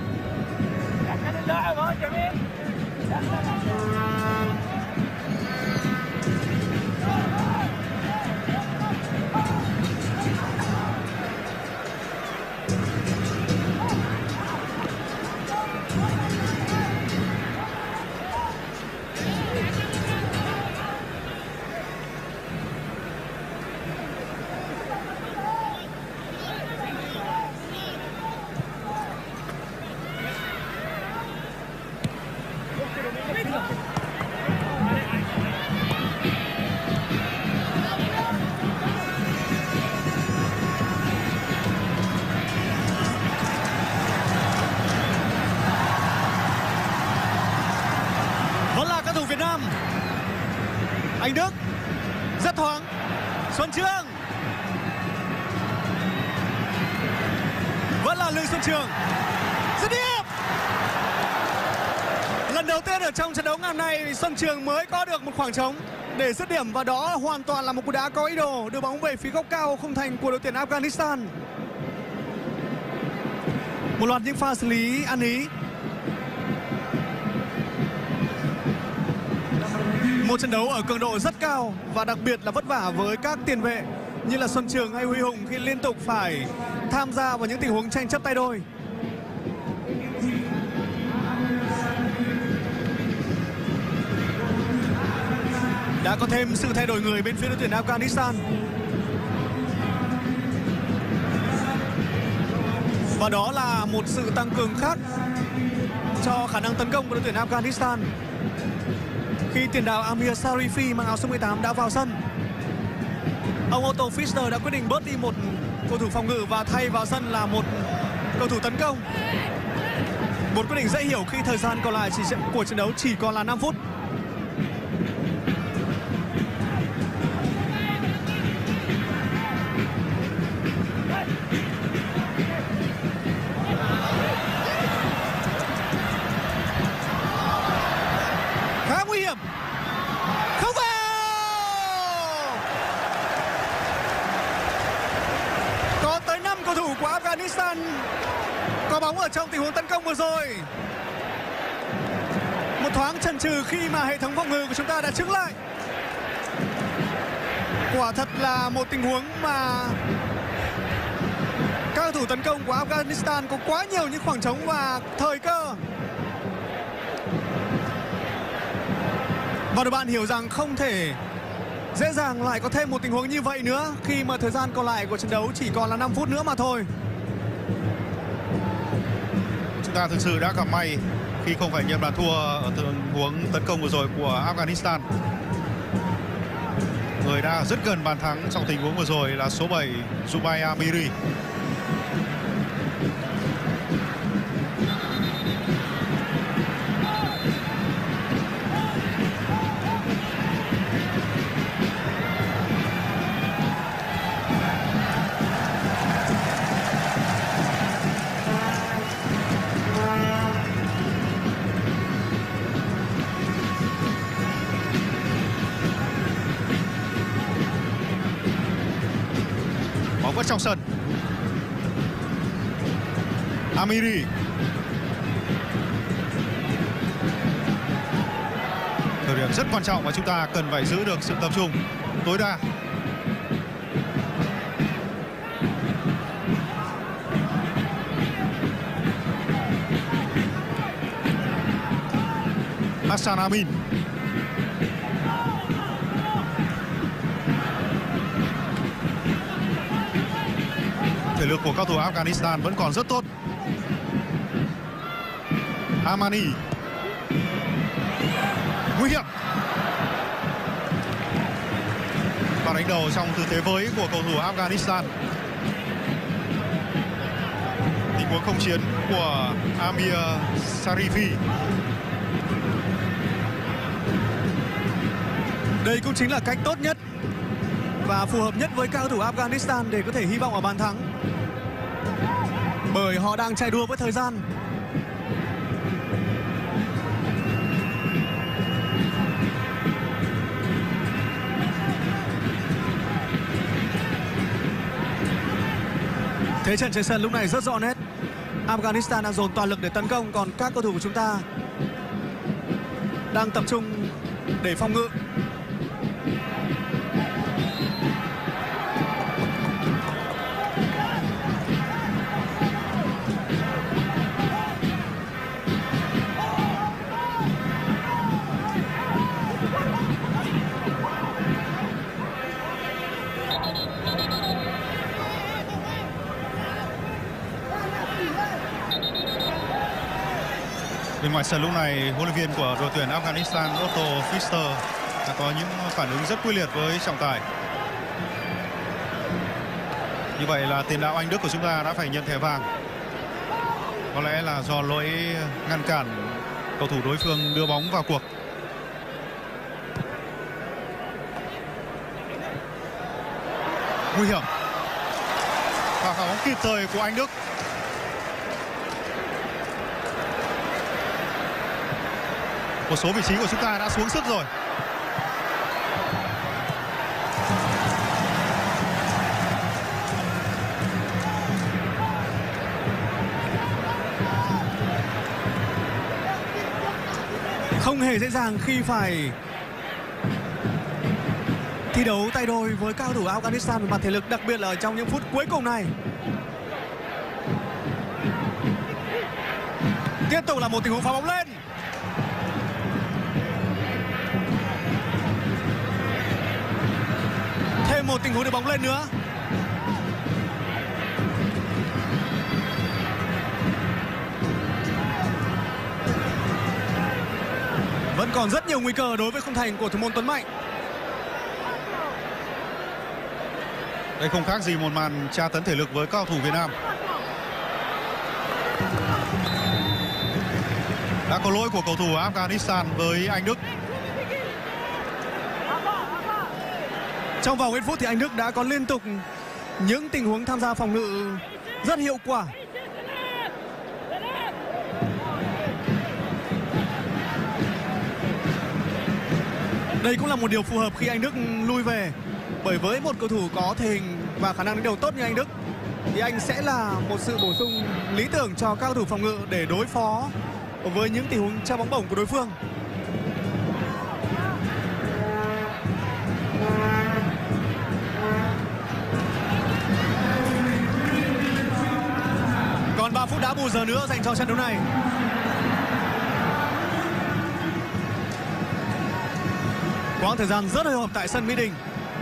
Việt Nam. Anh Đức rất thoáng. Xuân Trường vẫn là Lương Xuân Trường. Dứt điểm. Lần đầu tiên ở trong trận đấu ngày hôm nay, Xuân Trường mới có được một khoảng trống để dứt điểm, và đó hoàn toàn là một cú đá có ý đồ đưa bóng về phía góc cao khung thành của đội tuyển Afghanistan. Một loạt những pha xử lý ăn ý. Một trận đấu ở cường độ rất cao và đặc biệt là vất vả với các tiền vệ như là Xuân Trường hay Huy Hùng khi liên tục phải tham gia vào những tình huống tranh chấp tay đôi. Đã có thêm sự thay đổi người bên phía đội tuyển Afghanistan. Và đó là một sự tăng cường khác cho khả năng tấn công của đội tuyển Afghanistan khi tiền đạo Amir Sarifi mang áo số 18 đã vào sân. Ông Otto Fischer đã quyết định bớt đi một cầu thủ phòng ngự và thay vào sân là một cầu thủ tấn công. Một quyết định dễ hiểu khi thời gian còn lại của trận đấu chỉ còn là 5 phút. Khá nguy hiểm. Không vào. Có tới 5 cầu thủ của Afghanistan có bóng ở trong tình huống tấn công vừa rồi. Một thoáng chần chừ khi mà hệ thống phòng ngự của chúng ta đã chững lại. Quả thật là một tình huống mà các cầu thủ tấn công của Afghanistan có quá nhiều những khoảng trống và thời cơ. Và đội bạn hiểu rằng không thể dễ dàng lại có thêm một tình huống như vậy nữa khi mà thời gian còn lại của trận đấu chỉ còn là 5 phút nữa mà thôi. Chúng ta thực sự đã gặp may khi không phải nhận bàn thua ở tình huống tấn công vừa rồi của Afghanistan. Người đã rất gần bàn thắng trong tình huống vừa rồi là số 7 Zubair Amiri. Bóng vẫn trong sân. Amiri. Thời điểm rất quan trọng và chúng ta cần phải giữ được sự tập trung tối đa. Hassan Amin. Thể lực của cao thủ Afghanistan vẫn còn rất tốt. Amani. Nguy hiểm. Và đánh đầu trong tư thế với của cầu thủ Afghanistan. Tình huống không chiến của Amir Sarifi. Đây cũng chính là cách tốt nhất và phù hợp nhất với các cầu thủ Afghanistan để có thể hy vọng ở bàn thắng. Bởi họ đang chạy đua với thời gian. Thế trận trên sân lúc này rất rõ nét. Afghanistan đang dồn toàn lực để tấn công, còn các cầu thủ của chúng ta đang tập trung để phòng ngự. Bên ngoài sân lúc này, huấn luyện viên của đội tuyển Afghanistan Otto Pfister đã có những phản ứng rất quyết liệt với trọng tài. Như vậy là tiền đạo Anh Đức của chúng ta đã phải nhận thẻ vàng. Có lẽ là do lỗi ngăn cản cầu thủ đối phương đưa bóng vào cuộc. Nguy hiểm. Và phá bóng kịp thời của Anh Đức. Một số vị trí của chúng ta đã xuống sức rồi. Không hề dễ dàng khi phải thi đấu tay đôi với cao thủ Afghanistan về mặt thể lực, đặc biệt là ở trong những phút cuối cùng này. Tiếp tục là một tình huống phá bóng lên. Thêm một tình huống đưa bóng lên nữa. Vẫn còn rất nhiều nguy cơ đối với khung thành của thủ môn Tuấn Mạnh. Đây không khác gì một màn tra tấn thể lực với cao thủ Việt Nam. Đã có lỗi của cầu thủ Afghanistan với Anh Đức. Trong vòng ít phút thì Anh Đức đã có liên tục những tình huống tham gia phòng ngự rất hiệu quả. Đây cũng là một điều phù hợp khi Anh Đức lui về. Bởi với một cầu thủ có thể hình và khả năng đánh đầu tốt như Anh Đức thì anh sẽ là một sự bổ sung lý tưởng cho các cầu thủ phòng ngự để đối phó với những tình huống tra bóng bổng của đối phương. Còn 3 phút đá bù giờ nữa dành cho trận đấu này. Quãng thời gian rất hồi hộp tại sân Mỹ Đình.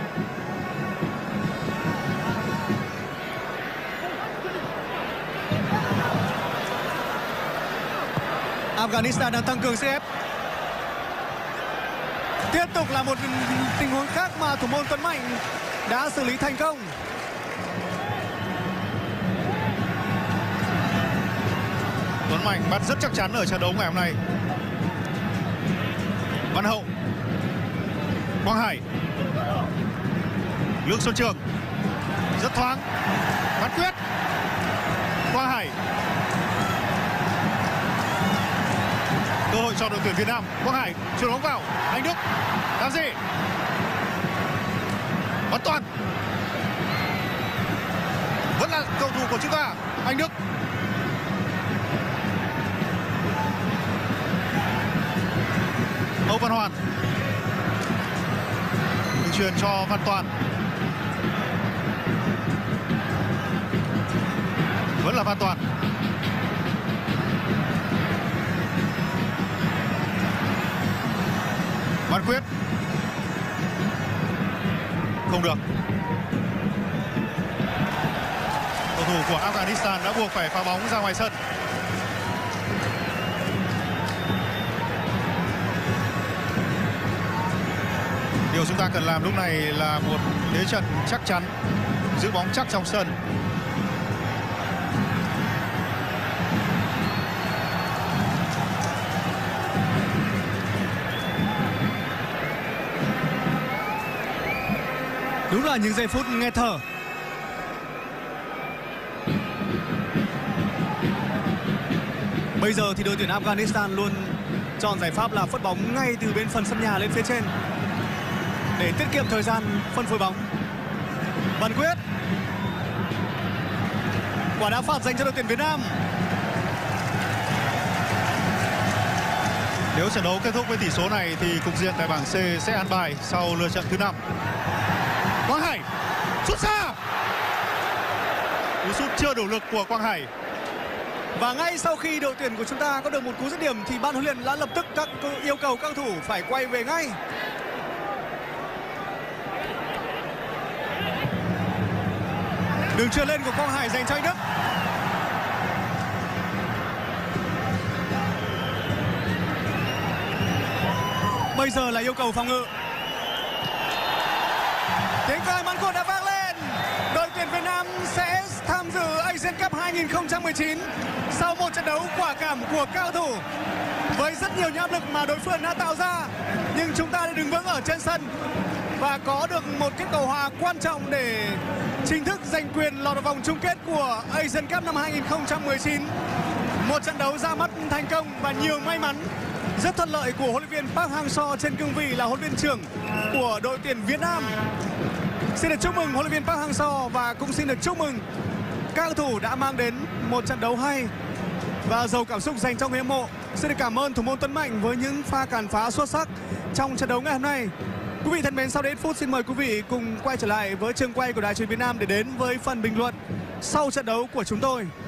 Afghanistan đang tăng cường sức ép. Tiếp tục là một tình huống khác mà thủ môn Tuấn Mạnh đã xử lý thành công. Tuấn Mạnh bắt rất chắc chắn ở trận đấu ngày hôm nay. Văn Hậu, Quang Hải, Lương Xuân Trường, rất thoáng, Văn Quyết, Quang Hải. Cơ hội cho đội tuyển Việt Nam. Quang Hải chuyền bóng vào. Anh Đức làm gì? Bắn toàn. Vẫn là cầu thủ của chúng ta, Anh Đức. Âu Văn Hoàn chuyền cho Văn Toàn. Vẫn là Văn Toàn. Văn Quyết. Không được. Cầu thủ của Afghanistan đã buộc phải phá bóng ra ngoài sân. Điều chúng ta cần làm lúc này là một thế trận chắc chắn, giữ bóng chắc trong sân. Đúng là những giây phút nghe thở. Bây giờ thì đội tuyển Afghanistan luôn chọn giải pháp là phất bóng ngay từ bên phần sân nhà lên phía trên để tiết kiệm thời gian phân phối bóng. Văn Quyết. Quả đá phạt dành cho đội tuyển Việt Nam. Nếu trận đấu kết thúc với tỷ số này thì cục diện tại bảng C sẽ an bài sau lượt trận thứ 5. Quang Hải sút xa. Cú sút chưa đủ lực của Quang Hải. Và ngay sau khi đội tuyển của chúng ta có được một cú dứt điểm thì ban huấn luyện đã lập tức yêu cầu các cầu thủ phải quay về ngay. Đường chuyền lên của Quang Hải dành cho anh Đức. Bây giờ là yêu cầu phòng ngự. Tiếng còi màn cột đã vang lên. Đội tuyển Việt Nam sẽ tham dự Asian Cup 2019 sau một trận đấu quả cảm của các cầu thủ. Với rất nhiều những áp lực mà đối phương đã tạo ra, nhưng chúng ta đã đứng vững ở trên sân và có được một kết quả hòa quan trọng để chính thức giành quyền lọt vào vòng chung kết của Asian Cup năm 2019. Một trận đấu ra mắt thành công và nhiều may mắn, rất thuận lợi của huấn luyện viên Park Hang-seo trên cương vị là huấn luyện viên trưởng của đội tuyển Việt Nam. Xin được chúc mừng huấn luyện viên Park Hang-seo và cũng xin được chúc mừng các cầu thủ đã mang đến một trận đấu hay và giàu cảm xúc dành cho người hâm mộ. Xin được cảm ơn thủ môn Tuấn Mạnh với những pha cản phá xuất sắc trong trận đấu ngày hôm nay. Quý vị thân mến, sau đây ít phút xin mời quý vị cùng quay trở lại với trường quay của Đài Truyền hình Việt Nam để đến với phần bình luận sau trận đấu của chúng tôi.